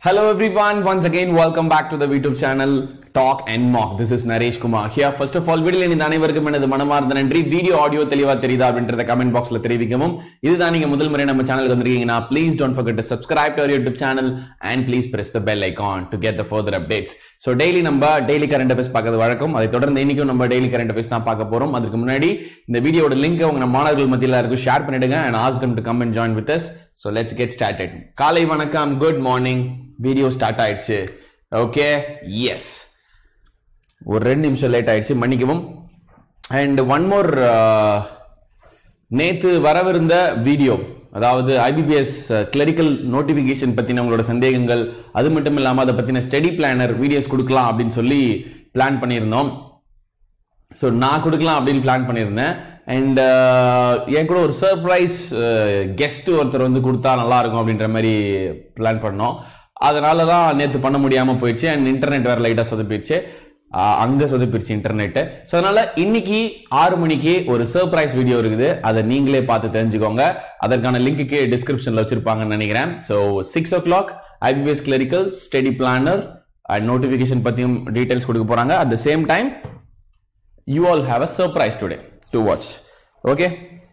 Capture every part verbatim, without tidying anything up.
Hello everyone, once again welcome back to the YouTube channel Talk and Mock. This is Naresh Kumar here. First of all, வீடியோல இந்த அனைவருக்கும் எனது மனமார்ந்த நன்றி. Video audio தெளிவா தெரியுதா அப்படின்றத கமெண்ட் பாக்ஸ்ல தெரிவிக்கவும். இதுதான் நீங்க முதல் முறை நம்ம சேனலுக்கு வந்திருக்கீங்கன்னா please don't forget to subscribe to our YouTube channel and please press the bell icon to get the further updates. So daily நம்ம daily current affairs பார்க்கிறது வழக்கம். அதை தொடர்ந்து இன்னைக்கும் நம்ம daily current affairs தான் பார்க்க போறோம். அதுக்கு முன்னாடி இந்த வீடியோவோட லிங்க் உங்க மாணவர்கள் மத்தியில எல்லாருக்கும் ஷேர் பண்ணிடுங்க and ask them to come and join with us. So let's get started. காலை வணக்கம், good morning. வீடியோ ஸ்டார்ட் ஆயிடுச்சு. ஓகே, எஸ், ஒரு ரெண்டு நிமிஷம் லேட் ஆயிடுச்சு, மன்னிக்கவும். அண்ட் ஒன் மோர், நேற்று வரவிருந்த வீடியோ, அதாவது ஐபிபிஎஸ் கிளரிக்கல் நோட்டிஃபிகேஷன் பற்றின உங்களோட சந்தேகங்கள், அது மட்டும் இல்லாமல் அதை பற்றின ஸ்டடி பிளானர் வீடியோஸ் கொடுக்கலாம் அப்படின்னு சொல்லி பிளான் பண்ணியிருந்தோம். ஸோ நான் கொடுக்கலாம் அப்படின்னு பிளான் பண்ணியிருந்தேன். அண்ட் என் கூட ஒரு சர்ப்ரைஸ் கெஸ்ட் ஒருத்தர் வந்து கொடுத்தா நல்லா இருக்கும் அப்படின்ற மாதிரி பிளான் பண்ணோம். அதனால தான் நேற்று பண்ண முடியாமல் போயிடுச்சு. அண்ட் இன்டர்நெட் வேறு லைட்டாக சொதப்பிடுச்சு, அங்கே சொதப்பிடுச்சு இன்டர்நெட்டு. ஸோ அதனால இன்னைக்கு ஆறு மணிக்கு ஒரு சர்ப்ரைஸ் வீடியோ இருக்குது, அதை நீங்களே பார்த்து தெரிஞ்சுக்கோங்க. அதற்கான லிங்க்கு டிஸ்கிரிப்ஷனில் வச்சிருப்பாங்கன்னு நினைக்கிறேன். So six o'clock IBPS clerical study planner and notification பற்றியும் டீட்டெயில்ஸ் கொடுக்க போகிறாங்க. At the same time you all have a surprise today to watch. Okay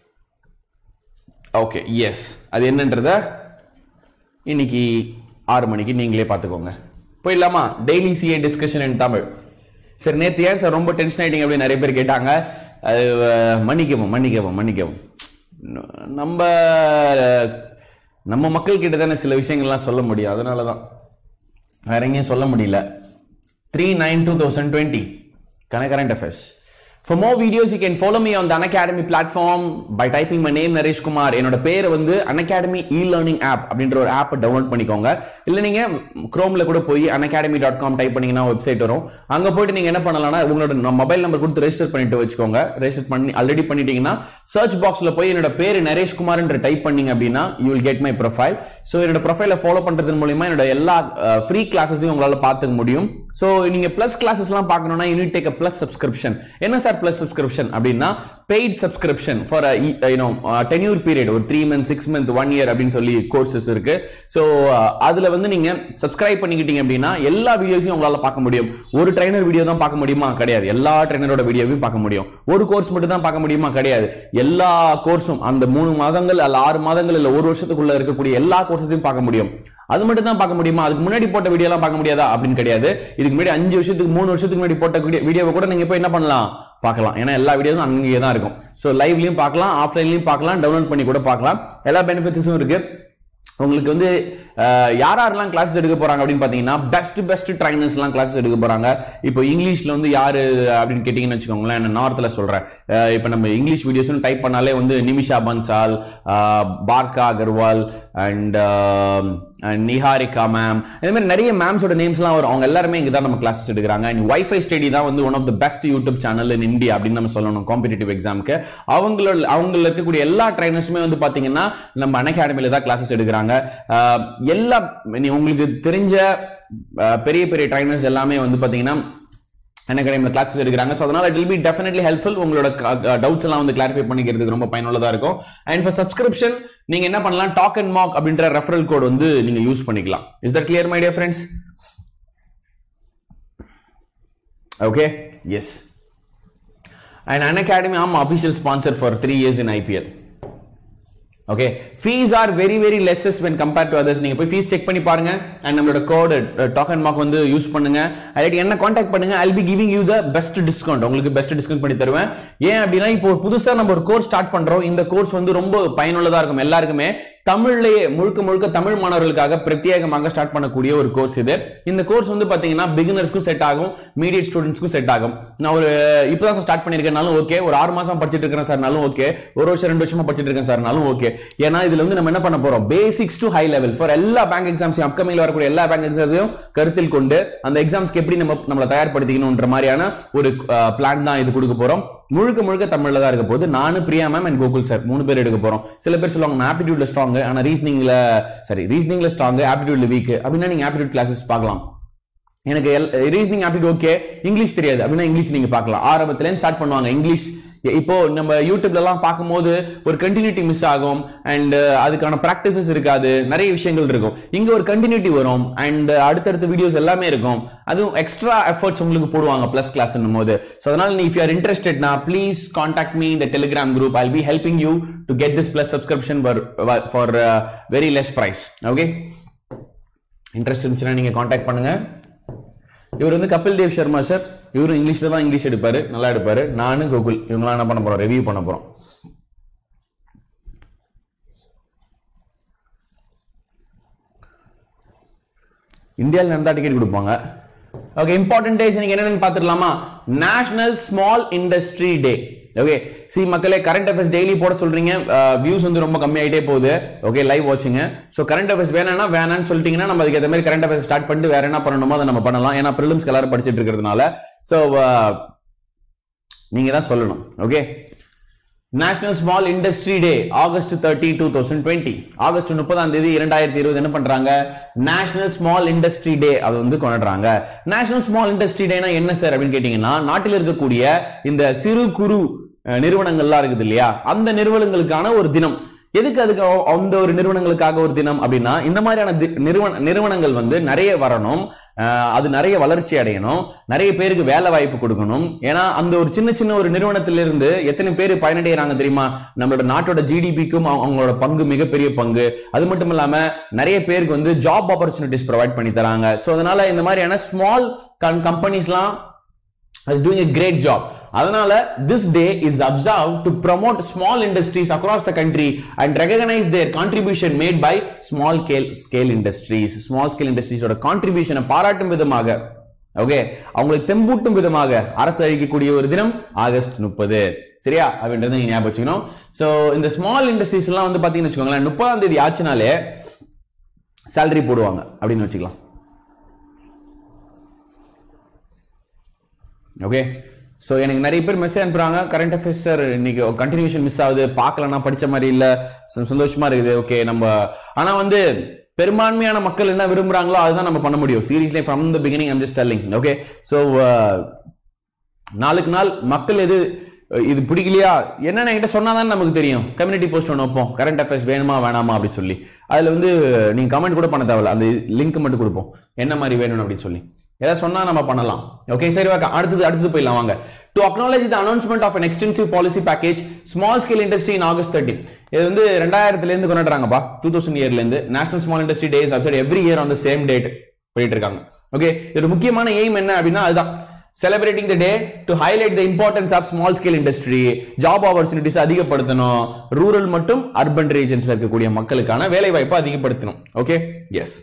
okay yes, அது என்னன்றத இன்னைக்கு ஆறு மணிக்கு நீங்களே பார்த்துக்கோங்க. போயிடலாமா? Daily CA discussion in Tamil. சரி, நேற்று ஏன் சார் ரொம்ப டென்ஷன் ஆகிட்டீங்க அப்படின்னு நிறைய பேர் கேட்டாங்க. அது மன்னிக்கவும் மன்னிக்கவும் மன்னிக்கவும் நம்ம நம்ம மக்கள் கிட்ட தானே சில விஷயங்கள்லாம் சொல்ல முடியும், அதனால தான், வேற எங்கேயும் சொல்ல முடியல. Three nine two thousand twenty current affairs. For more videos, you can follow me on the Unacademy platform by typing my name Naresh Kumar. என்னோட பேரை வந்து Unacademy e-learning app அப்படின்ற ஒரு ஆப்பை டவுன்லோட் பண்ணிக்கோங்க. இல்லை நீங்க குரோம்ல கூட போய் unacademy டாட் காம் டைப் பண்ணீங்கன்னா வெப்சைட் வரும். அங்க போயிட்டு நீங்க என்ன பண்ணலாம்னா உங்களோட மொபைல் நம்பர் கொடுத்து ரெஜிஸ்டர் பண்ணிட்டு வச்சுக்கோங்க. ரெஜிஸ்டர் பண்ணி ஆல்ரெடி பண்ணிட்டீங்கன்னா சர்ச் பாக்ஸ்ல போய் என்னோட பேரு நரேஷ் குமார் என்று டைப் பண்ணீங்க அப்படின்னா you will get my profile. So என்னோட ப்ரொஃபைலை ஃபாலோ பண்றது மூலமா என்னோட எல்லா ஃப்ரீ கிளாஸஸையும் உங்களால பார்த்துக்க முடியும். ஸோ நீங்க பிளஸ் கிளாஸஸ்லாம் பார்க்கணும்னா you need to take a plus subscription. என்ன சார் plus subscription அப்படின்னா paid subscription for a you know tenure period, ஒரு three months six months one year அப்படின்னு சொல்லி கோர்சஸ் இருக்கு. சோ அதுல வந்து நீங்க சப்ஸ்கிரைப் பண்ணிக்கிட்டீங்க அப்படின்னா எல்லா வீடியோஸையும் உங்களால பார்க்க முடியும். ஒரு ட்ரைனர் வீடியோ தான் பார்க்க முடியுமா? கிடையாது. எல்லா ட்ரைனரோட வீடியோவையும் பார்க்க முடியும். ஒரு கோர்ஸ் மட்டும் தான் பார்க்க முடியுமா? கிடையாது. எல்லா கோர்ஸும், அந்த மூணு மாதங்கள் அல்ல ஆறு மாதங்கள் இல்ல ஒரு வருஷத்துக்குள்ள இருக்கக்கூடிய எல்லா கோர்ஸையும் பார்க்க முடியும். அது மட்டும் தான் பார்க்க முடியுமா? அதுக்கு முன்னாடி போட்ட வீடியோ எல்லாம் பார்க்க முடியாதா அப்படின்னு கிடையாது. இதுக்கு முன்னாடி அஞ்சு வருஷத்துக்கு மூணு வருஷத்துக்கு முன்னாடி போட்ட வீடியோவை கூட நீங்க போய் என்ன பண்ணலாம், பார்க்கலாம். ஏன்னா எல்லா வீடியோஸும் அங்கேயே தான் இருக்கும். ஸோ லைவ்லயும் பார்க்கலாம், ஆஃப்லைன்லயும் பார்க்கலாம், டவுன்லோட் பண்ணி கூட பார்க்கலாம். எல்லா பெனிஃபிட்ஸும் இருக்கு. உங்களுக்கு வந்து யார் யாரெல்லாம் கிளாஸஸ் எடுக்க போறாங்க அப்படின்னு பாத்தீங்கன்னா பெஸ்ட் பெஸ்ட் ட்ரைனர்ஸ் எல்லாம் கிளாஸஸ் எடுக்க போறாங்க. இப்போ இங்கிலீஷ்ல வந்து யாரு அப்படின்னு கேட்டீங்கன்னு வச்சுக்கோங்களேன், நான் நார்த்ல சொல்றேன். இப்போ நம்ம இங்கிலீஷ் வீடியோஸ் டைப் பண்ணாலே வந்து நிமிஷா பன்சால், பார்கா அகர்வால் அண்ட் நிஹாரிகா மேம், இந்த மாதிரி நிறைய மேம்ஸோட நேம்ஸ்லாம் வரும். அவங்க எல்லாருமே இங்கே தான் நம்ம கிளாஸஸ் எடுக்கிறாங்க. அண்ட் வைஃபை ஸ்டடி தான் வந்து one of the best YouTube channel in India அப்படின்னு நம்ம சொல்லணும் காம்படிட்டிவ் எக்ஸாமுக்கு. அவங்களோட அவங்கள இருக்கக்கூடிய எல்லா ட்ரைனர்ஸுமே வந்து பாத்தீங்கன்னா நம்ம அன்அகாடமில தான் கிளாஸஸ் எடுக்கிறாங்க. எல்லா உங்களுக்கு தெரிஞ்ச பெரிய பெரிய ட்ரைனர்ஸ் எல்லாமே வந்து பாத்தீங்கன்னா அன்அகாடமில கிளாஸஸ் எடுக்கிறாங்க. ஸோ அதனால it will be definitely helpful. உங்களோட டவுட்ஸ் எல்லாம் வந்து கிளாரிஃபை பண்ணிக்கிறதுக்கு ரொம்ப பயனுள்ளதா இருக்கும். அண்ட் ஃபார் சப்ஸ்கிரிப்ஷன் நீங்க என்ன பண்ணலாம், டாக் அண்ட் மாக் அப்படின்ற ரெஃபரல் கோட் வந்து நீங்க யூஸ் பண்ணிக்கலாம். Is that clear my dear friends? Okay, yes. And Unacademy ஆமா official sponsor for three years in IPL. Okay, fees are very very lesses when compared to others. நீங்க போய் fees check பண்ணி பாருங்க. And நம்மளோட code talk and mark வந்து use பண்ணுங்க. அல்லது என்ன கான்டாக்ட் பண்ணுங்க. I'll be giving you the best discount. உங்களுக்கு பெஸ்ட் டிஸ்கவுண்ட் பண்ணி தருவேன். ஏன் அப்படின்னா இப்போ புதுசா நம்ம ஒரு கோர்ஸ் ஸ்டார்ட் பண்றோம். இந்த கோர்ஸ் வந்து ரொம்ப பயனுள்ளதா இருக்கும் எல்லாருக்குமே. தமிழ்லயே முழுக்க முழுக்க தமிழ் மாணவர்களுக்காக பிரத்யேகமாக ஸ்டார்ட் பண்ணக்கூடிய ஒரு கோர்ஸ் இது. இந்த கோர்ஸ் வந்து பாத்தீங்கன்னா பிகினர்ஸ்க்கும் செட் ஆகும், மீடியட் ஸ்டூடெண்ட்ஸ்க்கும் செட் ஆகும். நான் ஒரு இப்பதான் ஸ்டார்ட் பண்ணிருக்கேனாலும் ஓகே, ஒரு ஆறு மாசம் படிச்சுட்டு இருக்கேன் சார்னாலும் ஓகே, ஒரு வருஷம் ரெண்டு வருஷமா படிச்சுட்டு இருக்கேன் சார்னாலும் ஓகே. ஏன்னா இதுல வந்து நம்ம என்ன பண்ண போறோம், basics to high level for எல்லா பேங்க் எக்ஸாம்ஸ், அப்கமிங்ல வரக்கூடிய எல்லா பேங்க் எக்ஸாம்ஸையும் கருத்தில் கொண்டு அந்த எக்ஸாம்ஸ்க்கு எப்படி நம்ம நம்மளை தயார்படுத்திக்கணும்ன்ற மாதிரியான ஒரு பிளான் தான் இது கொடுக்க போறோம். முழுக்க முழுக்க தமிழ்ல தான் இருக்க போகுது. நானும் Priya ma'am and Gokul sir மூணு பேர் எடுக்க போறோம். சில பேர் சொல்லுவாங்க நான் ஆப்டிடியூட்ல ஸ்ட்ராங், ஆனா ரீசனிங்ல சரி ரீசனிங்ல ஸ்ட்ராங், ஆப்டிடியூட்ல வீக் அப்படின்னா நீங்க ஆப்டிடியூட் கிளாஸஸ் பார்க்கலாம். எனக்கு ரீசனிங் ஆப்டிடியூட் ஓகே, இங்கிலீஷ் தெரியாது அப்படின்னா இங்கிலீஷ் நீங்க பார்க்கலாம். ஆரம்பத்துல ஸ்டார்ட் பண்ணுவாங்க இங்கிலீஷ் இப்போ நம்ம யூடியூப்ல எல்லாம் பார்க்கும்போது ஒரு கண்டினியூட்டி மிஸ் ஆகும் அண்ட் அதுக்கான பிராக்டிசஸ் இருக்காது, நிறைய விஷயங்கள் இருக்கும். இங்க ஒரு கண்டினியூட்டி வரும் அண்ட் அடுத்தடுத்த வீடியோஸ் எல்லாமே இருக்கும். அதுவும் எக்ஸ்ட்ரா எஃபர்ட்ஸ் உங்களுக்கு போடுவாங்க பிளஸ் கிளாஸ் போது. ஸோ அதனால நீ இஃப் யூ ஆர் இன்ட்ரெஸ்டட்னா ப்ளீஸ் கான்டாக்ட் மீ இந்த telegram group. I will be helping you to get this plus subscription for very less price. Okay, interest இருந்துச்சுன்னா நீங்க கான்டாக்ட் பண்ணுங்க. இவர் வந்து கபில் தேவ் சர்மா சார். இவரும் இங்கிலீஷ்ல தான் இங்கிலீஷ் எடுப்பாரு, நல்லா எடுப்பாரு. நானும் கோகுல் இவங்களாம் என்ன பண்ண போறோம், ரிவ்யூ பண்ண போறோம். இந்தியாவில் நடந்தா டிக்கெட் கொடுப்பாங்க. ஓகே, இம்பார்ட்டன்ட் டேஸ் நீங்க என்னன்னு பாத்துடலாமா? National small industry day. Okay, சி மக்களே, கரண்ட் அஃபேர்ஸ் டெய்லி போட சொல்றீங்க, வியூஸ் வந்து ரொம்ப கம்மி ஆயிட்டே போகுது. ஓகே, லைவ் வாட்சிங். சோ கரண்ட் அஃபேர்ஸ் வேணும்னா வேணான்னு சொல்லிட்டீங்கன்னா நம்ம அதுக்கு ஏற்ற மாதிரி கரண்ட் அஃபேர்ஸ் ஸ்டார்ட் பண்ணிட்டு வேற என்ன பண்ணணுமோ அதை நம்ம பண்ணலாம். ஏன்னா பிரிலிம்ஸ்க்கு எல்லாரும் படிச்சிட்டு இருக்கிறதுனால. சோ நீங்க தான் சொல்லணும். Okay, national small industry day August thirty two thousand twenty August முப்பதாம் தேதி இரண்டாயிரத்தி இருபது என்ன பண்றாங்க? நேஷனல் ஸ்மால் இண்டஸ்ட்ரி டே அது வந்து கொண்டாடுறாங்க. நேஷனல் ஸ்மால் இண்டஸ்ட்ரி டேனா என்ன சார் அப்படின்னு கேட்டீங்கன்னா, நாட்டில் இருக்கக்கூடிய இந்த சிறு குறு நிறுவனங்கள்லாம் இருக்குது இல்லையா, அந்த நிறுவனங்களுக்கான ஒரு தினம். எதுக்கு அதுக்கு அந்த ஒரு நிறுவனங்களுக்காக ஒரு தினம் அப்படின்னா, இந்த மாதிரியான நிறுவன நிறுவனங்கள் வந்து நிறைய வரணும், அது நிறைய வளர்ச்சி அடையணும், நிறைய பேருக்கு வேலை வாய்ப்பு கொடுக்கணும். ஏன்னா அந்த ஒரு சின்ன சின்ன ஒரு நிறுவனத்திலிருந்து எத்தனை பேர் பயனடைகிறாங்க தெரியுமா? நம்மளோட நாட்டோட ஜிடிபிக்கும் அவங்களோட பங்கு மிகப்பெரிய பங்கு. அது மட்டும் இல்லாம நிறைய பேருக்கு வந்து ஜாப் ஆப்பர்ச்சுனிட்டிஸ் ப்ரொவைட் பண்ணி தராங்க. ஸோ அதனால இந்த மாதிரியான ஸ்மால் கம்பெனிஸ்லாம் is doing a great job. அதனால this day is observed to promote small industries across the country and recognize their contribution made by small scale scale industries. Small scale industries ஓட contribution பாராட்டும் விதமாக, okay, அவங்களுக்கு தெம்பூட்டும் விதமாக அரசு அளிக்கக்கூடிய ஒரு தினம் ஆகஸ்ட் முப்பது. சரியா? அப்படின்றது நீங்க ஞாபகம் வச்சுக்கணும். சோ இந்த ஸ்மால் இண்டஸ்ட்ரீஸ் எல்லாம் வந்து பாத்தீங்கன்னு வச்சுக்கோங்களேன், முப்பதாம் தேதி ஆச்சுனாலே சேலரி போடுவாங்க அப்படின்னு வச்சுக்கலாம். ஓகே, ஸோ எனக்கு நிறைய பேர் மெசேஜ் அனுப்புறாங்க, கரண்ட் அஃபேர்ஸ் சார் இன்னைக்கு கண்டினியூஷன் மிஸ் ஆகுது, பார்க்கலன்னா படிச்ச மாதிரி இல்லை, சந்தோஷமா இருக்குது. ஓகே, நம்ம ஆனா வந்து பெரும்பான்மையான மக்கள் என்ன விரும்புறாங்களோ அதுதான் நம்ம பண்ண முடியும். Seriously from the beginning I'm just telling. Okay, so நாளுக்கு நாள் மக்கள் எது இது பிடிக்கலையா என்னன்னு என்கிட்ட சொன்னாதான் நமக்கு தெரியும். கம்யூனிட்டி போஸ்ட் ஒன்று வைப்போம், கரண்ட் அஃபேர்ஸ் வேணுமா வேணாமா அப்படின்னு சொல்லி. அதுல வந்து நீங்க கமெண்ட் கூட பண்ண தேவையில்ல, அந்த லிங்க் மட்டும் கொடுப்போம் என்ன மாதிரி வேணும்னு அப்படின்னு சொல்லி. ஏதாவது சொன்னா நம்ம பண்ணலாம். ஓகே, சரி, அடுத்தது அடுத்தது போயிடலாம் வாங்க. To acknowledge the announcement of an extensive policy package small scale industry in August thirty. இது வந்து ரெண்டாயிரத்துல இருந்து கொண்டாடுறாங்கப்பா, டூ தௌசண்ட் இயர்ல இருந்து. National small industry day is observed every year on the same date போயிட்டு இருக்காங்க. ஓகே, இது முக்கியமான எய்ம் என்ன அப்படின்னா அதுதான், celebrating the day to highlight the importance of small scale industry, job opportunities அதிகப்படுத்தணும், ரூரல் மற்றும் அர்பன் ரீஜன்ஸ்ல இருக்கக்கூடிய மக்களுக்கான வேலை வாய்ப்பை அதிகப்படுத்தணும். Okay, yes.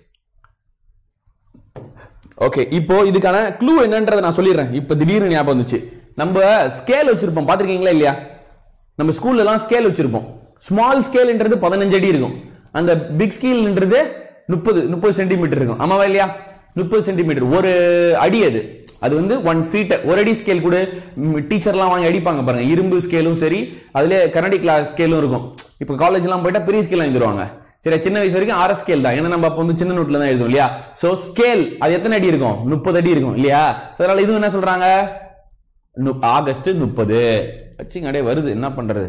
ஓகே, இப்போ இதுக்கான க்ளூ என்னன்றதை நான் சொல்லிடுறேன். இப்போ திடீர்னு ஞாபகம் வந்துச்சு. நம்ம ஸ்கேல் வச்சிருப்போம், பாத்திருக்கீங்களா இல்லையா? நம்ம ஸ்கூல்ல எல்லாம் ஸ்கேல் வச்சிருப்போம். ஸ்மால் ஸ்கேல்ன்றது பதினஞ்சு அடி இருக்கும், அந்த பிக் ஸ்கேல்ன்றது முப்பது முப்பது சென்டிமீட்டர் இருக்கும். ஆமாவா இல்லையா? முப்பது சென்டிமீட்டர் ஒரு அடி. அது அது வந்து ஒன் ஃபீட். ஒரு அடி ஸ்கேல் கூட டீச்சர்லாம் வாங்கி அடிப்பாங்க பாருங்க. இரும்பு ஸ்கேலும் சரி, அதுல கண்ணாடி கிளாஸ் ஸ்கேலும் இருக்கும். இப்போ காலேஜ்லாம் போயிட்டா பெரிய ஸ்கேல் வாங்கிடுவாங்க. சரி, சின்ன வயசு வரைக்கும் ஆறு ஸ்கேல் தான், ஏன்னா நம்ம அப்போ வந்து சின்ன நோட்ல தான் எழுதும் இல்லையா? சோ ஸ்கேல் அது எத்தனை அடி இருக்கும்? முப்பது அடி இருக்கும் இல்லையா? அதனால இது என்ன சொல்றாங்க, ஆகஸ்ட் முப்பது வச்சுங்க. அடே வருது, என்ன பண்றது?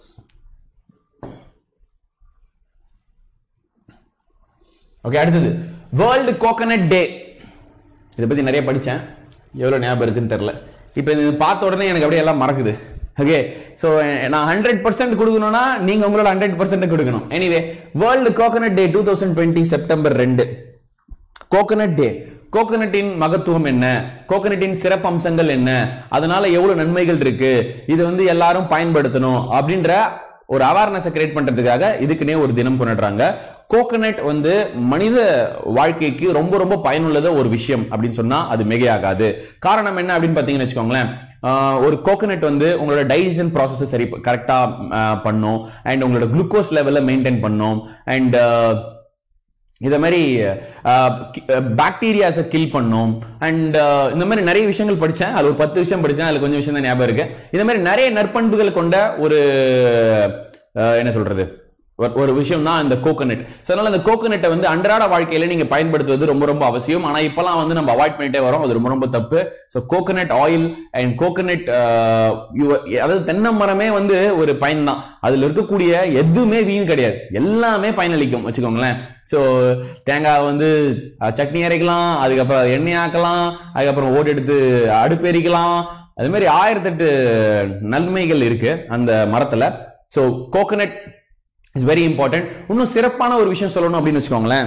ஓகே, அடுத்தது வேர்ல்டு கோகனட் டே. இதை பத்தி நிறைய படிச்சேன், எவ்வளவு ஞாபகம் இருக்குன்னு தெரியல. இப்போ இது பார்த்த உடனே எனக்கு அப்படியே எல்லாம் மறக்குது. ஓகே, சோ நான் ஹண்ட்ரட் பர்சன்ட் கொடுக்கணும்னா நீங்க உங்களோட ஹண்ட்ரட் பர்சன்ட் கொடுக்கணும். Anyway, world coconut day two thousand twenty September ரெண்டு. Coconut day. கோகனட்டின் மகத்துவம் என்ன, கோகனட்டின் சிறப்பு அம்சங்கள் என்ன, அதனால எவ்வளவு நன்மைகள் இருக்கு, இதை வந்து எல்லாரும் பயன்படுத்தணும் அப்படின்ற ஒரு அவேர்னஸை கிரியேட் பண்றதுக்காக இதுக்குன்னே ஒரு தினம் கொண்டாடுறாங்க. கோகனட் வந்து மனித வாழ்க்கைக்கு ரொம்ப ரொம்ப பயனுள்ளத ஒரு விஷயம் அப்படின்னு சொன்னா அது மிகையாகாது. காரணம் என்ன அப்படின்னு பாத்தீங்கன்னு வச்சுக்கோங்களேன், ஒரு கோகனட் வந்து உங்களோட டைஜஷன் ப்ராசஸ் சரி கரெக்டா பண்ணும், அண்ட் உங்களோட குளுக்கோஸ் லெவலை மெயின்டைன் பண்ணும், அண்ட் இத மாதிரி பாக்டீரியாஸை கில் பண்ணும், அண்ட் இந்த மாதிரி நிறைய விஷயங்கள் படிச்சேன். அது ஒரு பத்து விஷயம் படிச்சேன், அதுல கொஞ்சம் விஷயம் தான் ஞாபகம் இருக்கு. இந்த மாதிரி நிறைய நற்பண்புகள் கொண்ட ஒரு என்ன சொல்றது ஒரு விஷயம் தான் இந்த கோகனட். சோ அதனால இந்த கோகனட்டை வந்து அன்றாட வாழ்க்கையில நீங்க பயன்படுத்துவது ரொம்ப ரொம்ப அவசியம். ஆனா இப்பலாம் வந்து நம்ம அவாய்ட் பண்ணிட்டே வரோம், அது ரொம்ப ரொம்ப தப்பு. So coconut oil and coconut, அதாவது தென்னை மரமே வந்து ஒரு பயன் தான். அதுல இருக்கக்கூடிய எதுவுமே வீண் கிடையாது, எல்லாமே பயனளிக்கும் வச்சுக்கோங்களேன். சோ தேங்காய் வந்து சட்னி அரைக்கலாம், அதுக்கப்புறம் எண்ணெய் ஆக்கலாம், அதுக்கப்புறம் ஓடு எடுத்து அடுப்பு எரிக்கலாம், அது மாதிரி ஆயிரத்தெட்டு நன்மைகள் இருக்கு அந்த மரத்துல. So coconut is very important. இன்னும் சிறப்பான ஒரு விஷயம் சொல்லணும் அப்படின்னு வச்சுக்கோங்களேன்,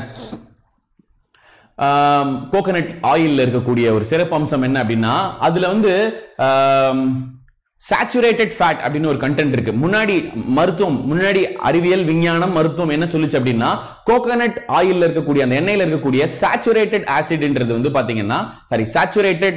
கோகனட் ஆயில்ல இருக்கக்கூடிய ஒரு சிறப்பு அம்சம் என்ன அப்படின்னா, அதுல வந்து சேச்சுரேட்டட் ஃபேட் அப்படின்னு ஒரு கண்டென்ட் இருக்கு. முன்னாடி மருத்துவம், முன்னாடி அறிவியல் விஞ்ஞானம் மருத்துவம் என்ன சொல்லுச்சு அப்படின்னா, கோகனட் ஆயில்ல இருக்கக்கூடிய அந்த எண்ணெயில இருக்கக்கூடிய சேச்சுரேட்டட் ஆசிட்ன்றது வந்து பாத்தீங்கன்னா, sorry saturated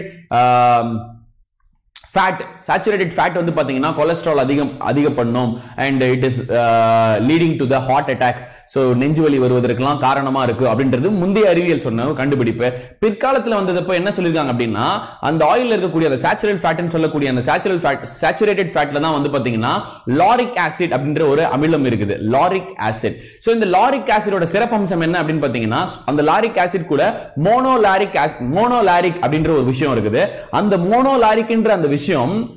fat, saturated fat வந்து பாத்தீங்கன்னா கொலஸ்ட்ரால் அதிகம் அதிக பண்ணும் and it is leading to the heart attack. So நெஞ்சு வலி வருவதற்கெல்லாம் காரணமா இருக்கு அப்படின்றது முந்தைய அறிவியல் சொன்ன கண்டுபிடிப்பு. பிற்காலத்துல வந்ததப்ப என்ன சொல்லிருக்காங்க அப்படின்னா, அந்த ஆயில்ல இருக்கக்கூடிய அந்த சேச்சுரேட் ஃபேட்னு சொல்லக்கூடிய அந்த சேச்சுரல் ஃபேட், சேச்சுரேட்டட் ஃபேட்ல தான் வந்து பாத்தீங்கன்னா லாரிக் ஆசிட் அப்படின்ற ஒரு அமிலம் இருக்குது, லாரிக் ஆசிட். சோ இந்த லாரிக் ஆசிடோட சிறப்பம்சம் என்ன அப்படின்னு பாத்தீங்கன்னா, அந்த லாரிக் ஆசிட் கூட மோனோலாரிக் ஆசிட், மோனோலாரிக் அப்படின்ற ஒரு விஷயம் இருக்குது. அந்த மோனோலாரிக்ன்ற அந்த விஷயம்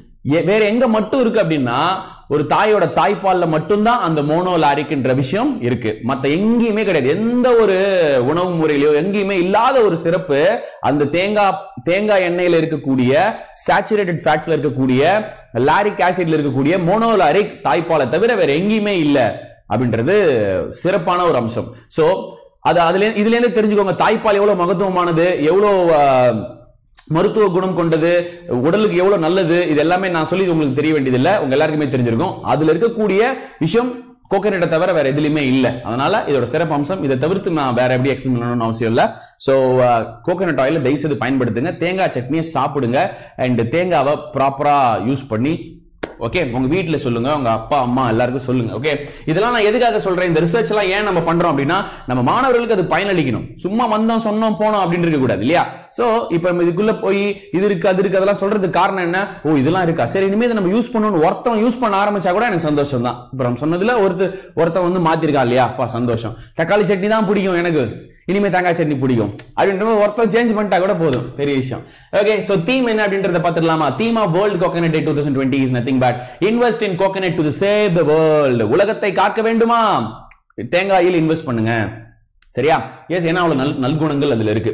வேற எங்க மட்டும் இருக்கு அப்படின்னா, ஒரு தாயோட தாய்ப்பால்ல மட்டும்தான் அந்த மோனோலாரிக்ன்ற விஷயம் இருக்கு, மத்த எங்கேயுமே கிடையாது. எந்த ஒரு உணவு முறையிலயோ எங்கேயுமே இல்லாத ஒரு சிறப்பு அந்த தேங்காய் தேங்காய் எண்ணெயில இருக்கக்கூடிய சேச்சுரேட்டட் ஃபேட்ஸ்ல இருக்கக்கூடிய லாரிக் ஆசிட்ல இருக்கக்கூடிய மோனோலாரிக் தாய்ப்பாலை தவிர வேற எங்கேயுமே இல்ல அப்படின்றது சிறப்பான ஒரு அம்சம். சோ அது அதுல இதுல இருந்து தெரிஞ்சுக்கோங்க, தாய்ப்பால் எவ்வளவு மகத்துவமானது, எவ்வளவு மருத்துவ குணம் கொண்டது, உடலுக்கு எவ்வளவு நல்லது, இது எல்லாமே நான் சொல்லி உங்களுக்கு தெரிய வேண்டியது இல்ல, உங்க எல்லாருக்குமே தெரிஞ்சிருக்கும். அதுல இருக்கக்கூடிய விஷயம் கோகனட்டை தவிர வேற எதுலயுமே இல்ல. அதனால இதோட சிறப்பு அம்சம், இதை தவிர்த்து நான் வேற எப்படி எக்ஸ்பிளைன் பண்ணணும்னு அவசியம் இல்ல. சோ கோகனட் ஆயில தயவு செய்து பயன்படுத்துங்க, தேங்காய் சட்னியை சாப்பிடுங்க அண்ட் தேங்காவை ப்ராப்பரா யூஸ் பண்ணி, ஓகே, உங்க வீட்டுல சொல்லுங்க, உங்க அப்பா அம்மா எல்லாருக்கும் சொல்லுங்க. ஓகே, இதெல்லாம் நான் எதுக்காக சொல்றேன், இந்த ரிசர்ச் எல்லாம் ஏன் நம்ம பண்றோம் அப்படின்னா, நம்ம மாணவர்களுக்கு அது பயனளிக்கணும். சும்மா வந்தோம் சொன்னோம் போனோம் அப்படின்னு இருக்க கூடாது இல்லையா? சோ இப்ப இதுக்குள்ள போய் இது இருக்கு அது இருக்கு அதெல்லாம் சொல்றதுக்கு காரணம் என்ன, ஓ இதெல்லாம் இருக்கா, சரி இனிமே நம்ம யூஸ் பண்ணணும், ஒருத்தன் யூஸ் பண்ண ஆரம்பிச்சா கூட எனக்கு சந்தோஷம் தான். அப்புறம் சொன்னதுல ஒருத்தர் ஒருத்தன் வந்து மாத்திருக்கா இல்லையா, அப்பா சந்தோஷம். தக்காளி சட்னி தான் பிடிக்கும் எனக்கு, இனிமே தேங்காய் சட்னி பிடிக்கும் அப்படின்ற ஒருத்தர் சேஞ்ச் பண்ணிட்டா கூட போதும், பெரிய விஷயம். ஓகே, சோ தீம் என்ன அப்படின்றத பார்த்துடலாமா? Theme of world coconut day twenty twenty is nothing but invest in coconut to save the world. உலகத்தை காக்க வேண்டுமா, தேங்காயில் இன்வெஸ்ட் பண்ணுங்க. சரியா? எஸ், ஏன்னா அவ்வளவு நல் நல்குணங்கள் அதுல இருக்கு.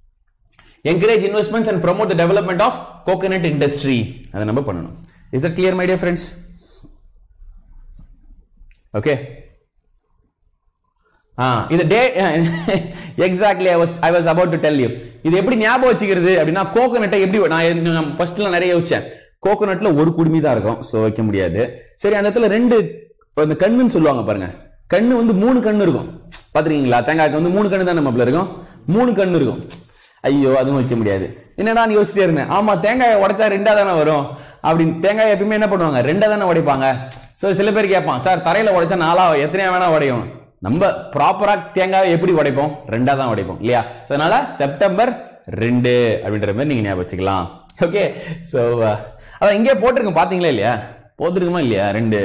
encourage investments and promote the development of coconut industry. அதை நம்ம பண்ணணும். Is that clear my dear friends? Okay. ஆ இந்த day exactly I was I was about to tell you. இது எப்படி ஞாபகம் வச்சுக்கிறது அப்படின்னா, கோகனட்டை எப்படி, நான் ஃபர்ஸ்ட்ல நிறைய யோசிச்சேன், கோகனட்ல ஒரு குடுமி தான் இருக்கும், சோ வைக்க முடியாது. சரி, அந்த இடத்துல ரெண்டு அந்த கண்ணுன்னு சொல்லுவாங்க பாருங்க, கண்ணு வந்து மூணு கண்ணு இருக்கும் பாத்துருக்கீங்களா? தேங்காய்க்கு வந்து மூணு கண்ணு தான் நம்மள இருக்கும், மூணு கண்ணு இருக்கும். ஐயோ அதுவும் வைக்க முடியாது, என்னடா நீ யோசிச்சிட்டே இருந்தேன். ஆமா, தேங்காயை உடைச்சா ரெண்டா தானே வரும் அப்படின்னு. தேங்காய் எப்பயுமே என்ன பண்ணுவாங்க, ரெண்டா தானே உடைப்பாங்க. சோ சில பேர் கேட்பான், சார் தரையில உடைச்சா நாலா எத்தனையா வேணா உடையும். நம்ம ப்ராப்பரா தேங்காய் எப்படி உடைப்போம், ரெண்டா தான் உடைப்போம் இல்லையா? அதனால செப்டம்பர் ரெண்டு அப்படின்ற மாதிரி நீங்க ஞாபகம் வச்சுக்கலாம். ஓகே, சோ அதான் இங்கே போட்டிருக்கோம் பாத்தீங்களா இல்லையா, போட்டிருக்குமா இல்லையா ரெண்டு.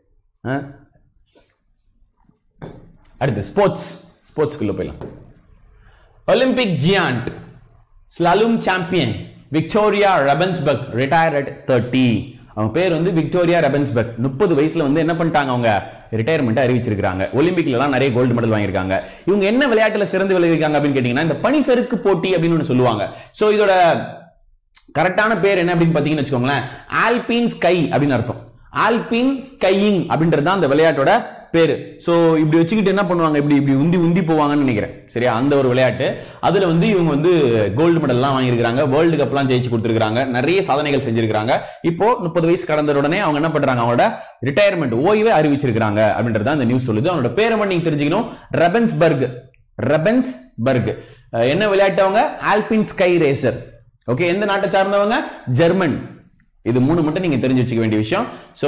அடுத்து ஸ்போர்ட்ஸ், ஸ்போர்ட்ஸ்குள்ள போயிடலாம். Olympic giant slalom champion Victoria Rebensburg retire at thirty. அவங்க பேர் வந்து விக்டோரியா ரெபன்ஸ்பர்க். முப்பது வயசுல வந்து என்ன பண்ணிட்டாங்க, அவங்க ரிட்டையர்மெண்ட் அறிவிச்சிருக்காங்க. ஒலிம்பிக்ல எல்லாம் நிறைய கோல்டு மெடல் வாங்கியிருக்காங்க. இவங்க என்ன விளையாட்டுல சிறந்து விளையாடிருக்காங்க அப்படின்னு கேட்டீங்கன்னா, இந்த பனிசறுக்கு போட்டி அப்படின்னு ஒன்று சொல்லுவாங்க. சோ இதோட கரெக்டான பேர் என்ன அப்படின்னு பாத்தீங்கன்னு வச்சுக்கோங்களேன், ஆல்பின் ஸ்கை அப்படின்னு அர்த்தம். ஆல்பின் ஸ்கையிங் அப்படின்றது தான் அந்த விளையாட்டோட பேரு. சோ இப்படி வச்சுக்கிட்டு என்ன பண்ணுவாங்க, இப்படி இப்படி உந்தி உந்தி போவாங்கன்னு நினைக்கிறேன். சரியா? அந்த ஒரு விளையாட்டு. அதுல வந்து இவங்க வந்து கோல்டு மெடல் எல்லாம் வாங்கியிருக்காங்க, வேர்ல்டு கப் எல்லாம் ஜெயிச்சு கொடுத்திருக்காங்க, நிறைய சாதனைகள் செஞ்சிருக்காங்க. இப்போ முப்பது வயசு கடந்த உடனே அவங்க என்ன பண்றாங்க, அவங்களோட ரிட்டையர்மெண்ட் ஓய்வை அறிவிச்சிருக்காங்க அப்படின்றத அந்த நியூஸ் சொல்லுது. அவனோட பேரை மட்டும் நீங்க தெரிஞ்சுக்கணும், ரெபன்ஸ்பர்க். ரெபன்ஸ்பர்க் என்ன விளையாட்டு, அவங்க ஆல்பின் ஸ்கை ரேசர். ஓகே, எந்த நாட்டை சார்ந்தவங்க, ஜெர்மன். இது மூணு மட்டும் நீங்க தெரிஞ்சு வச்சுக்க வேண்டிய விஷயம். சோ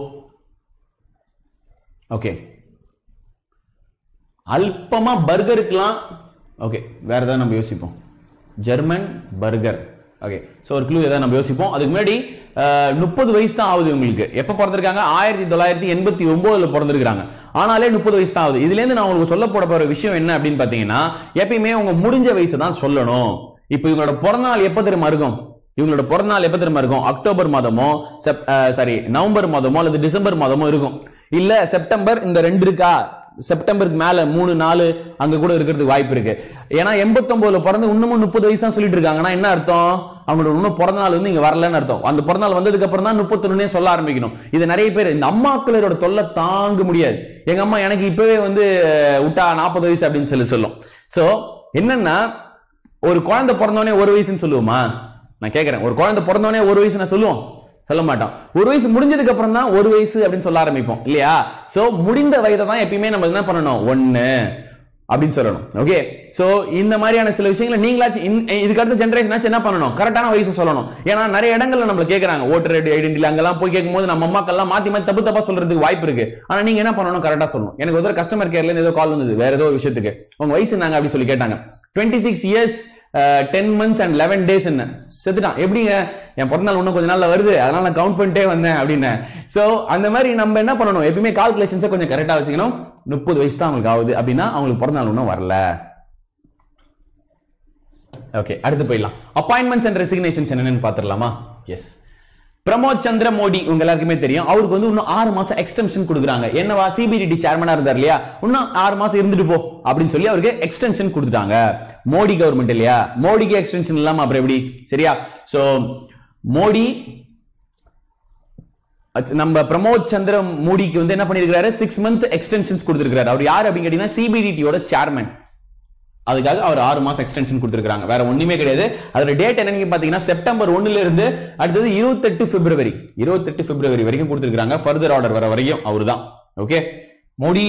ஓகே, அல்பமா பர்கருக்குலாம் ஓகே வேற ஏதாவது நம்ம யோசிப்போம். ஜெர்மன் பர்கர் ஓகே சோ ஒரு க்ளூ ஏதாவது நம்ம யோசிப்போம். அதுக்கு முன்னாடி முப்பது வயசு தான் ஆகுது உங்களுக்கு. எப்ப பிறந்திருக்காங்க? ஆயிரத்தி தொள்ளாயிரத்தி எண்பத்தி ஒன்பதுல பிறந்திருக்காங்க. ஆனாலே முப்பது வயசு தான் ஆகுது. இதுல இருந்து நான் உங்களுக்கு சொல்ல போட போற விஷயம் என்ன அப்படின்னு பாத்தீங்கன்னா, எப்பயுமே உங்க முடிஞ்ச வயசு தான் சொல்லணும். இப்போ இவங்களோட பிறந்த நாள் எப்ப தெரியுமா இருக்கும்? இவங்களோட பிறந்த நாள் எப்ப தெரியுமா இருக்கும்? அக்டோபர் மாதமோ சாரி நவம்பர் மாதமோ அல்லது டிசம்பர் மாதமோ இருக்கும். இல்ல செப்டம்பர் இந்த ரெண்டு இருக்கா, செப்டம்பருக்கு மேல மூணு நாலு அங்க கூட இருக்கிறதுக்கு வாய்ப்பு இருக்கு. ஏன்னா எண்பத்தி ஒன்பதுல பிறந்து இன்னமும் முப்பது வயசு தான் சொல்லிட்டு இருக்காங்கன்னா என்ன அர்த்தம்? அவங்களோட இன்னும் பிறந்த நாள் வந்து இங்க வரலன்னு அர்த்தம். அந்த பிறந்த நாள் வந்ததுக்கு அப்புறம் தான் முப்பத்தி ஒண்ணே சொல்ல ஆரம்பிக்கணும். இது நிறைய பேர் இந்த அம்மாக்களோட தொல்லை தாங்க முடியாது. எங்க அம்மா எனக்கு இப்பவே வந்து விட்டா நாற்பது வயசு அப்படின்னு சொல்லி சொல்லும். சோ என்னன்னா, ஒரு குழந்தை பிறந்தவனே ஒரு வயசுன்னு சொல்லுவோமா? நான் கேட்கிறேன், ஒரு குழந்தை பிறந்தவனே ஒரு வயசு நான் சொல்லுவோம்? சொல்ல மாட்டோம். ஒரு வயசு முடிஞ்சதுக்கு அப்புறம் தான் ஒரு வயசு அப்படின்னு சொல்ல ஆரம்பிப்போம் இல்லையா? சோ முடிந்த வயதை தான் எப்பயுமே நம்ம என்ன பண்ணணும்? ஒன்னு அப்படின்னு சொல்லணும். ஓகே சோ இந்த மாதிரியான சில விஷயங்களை நீங்களாச்சும் இதுக்கு அடுத்த ஜெனரேஷன் என்ன பண்ணணும்? கரெக்டான வயசு சொல்லணும். ஏன்னா நிறைய இடங்கள்ல நம்மள கேக்குறாங்க ஓட்டர் ஐடென்டிட்டி அங்கெல்லாம் போய் கேட்கும்போது நம்ம அம்மாக்கெல்லாம் மாத்தி மாத்தி தப்பு தப்பா சொல்றதுக்கு வாய்ப்பு இருக்கு. ஆனா நீங்க என்ன பண்ணணும்? கரெக்டா சொல்லணும். எனக்கு ஒரு கஸ்டமர் கேர்ல இருந்து ஏதோ கால் வந்தது வேற ஏதோ விஷயத்துக்கு. உங்க வயசு என்னங்க அப்படி சொல்லி கேட்டாங்க. Twenty six years ten months and eleven days என்ன செத்துட்டான். எப்படிங்க? என் பிறந்த நாள் இன்னும் கொஞ்ச நாள்ல வருது, அதனால நான் கவுண்ட் பண்ணிட்டே வந்தேன் அப்படின்னு. சோ அந்த மாதிரி நம்ம என்ன பண்ணணும்? எப்பயுமே கால்குலேஷன்ஸை கொஞ்சம் கரெக்டா வச்சுக்கணும். முப்பது வயசு தான் அவங்களுக்கு ஆகுது அப்படின்னா அவங்களுக்கு பிறந்த நாள் ஒன்றும் வரல. ஓகே அடுத்து போயிடலாம். அப்பாயின்மெண்ட்ஸ் அண்ட் ரெசிக்னேஷன்ஸ் என்னன்னு பாத்துடலாமா? எஸ், பிரமோத் சந்திர மோடி உங்க எல்லாருக்குமே தெரியும். அவருக்கு வந்து இன்னும் ஆறு மாசம் எக்ஸ்டென்ஷன் கொடுக்குறாங்க. என்னவா? சிபிடிடி சேர்மனா இருந்தார் இல்லையா, இன்னும் ஆறு மாசம் இருந்துட்டு போ அப்படின்னு சொல்லி அவருக்கு எக்ஸ்டென்ஷன் கொடுத்துட்டாங்க. மோடி கவர்மெண்ட் இல்லையா, மோடிக்கு எக்ஸ்டென்ஷன் இல்லாம அப்புறம் எப்படி? சரியா? சோ மோடி நம்ம பிரமோத் சந்திர மோடிக்கு வந்து என்ன பண்ணிருக்காரு? சிக்ஸ் மந்த் எக்ஸ்டென்ஷன்ஸ் கொடுத்திருக்காரு. அவர் யார் அப்படின்னு கேட்டீங்கன்னா சிபிடிடியோட சேர்மன். அதுக்காக அவர் ஆறு மாசம் எக்ஸ்டென்ஷன் கொடுத்திருக்காங்க. வேற ஒண்ணுமே கிடையாது. அதோட டேட் என்னன்னு பாத்தீங்கன்னா செப்டம்பர் ஒண்ணுல இருந்து அடுத்தது இருபத்தெட்டு பிப்ரவரி இருபத்தெட்டு பிப்ரவரி வரைக்கும் கொடுத்திருக்காங்க. ஃபர்தர் ஆர்டர் வர வரைக்கும் அவர்தான். ஓகே மோடி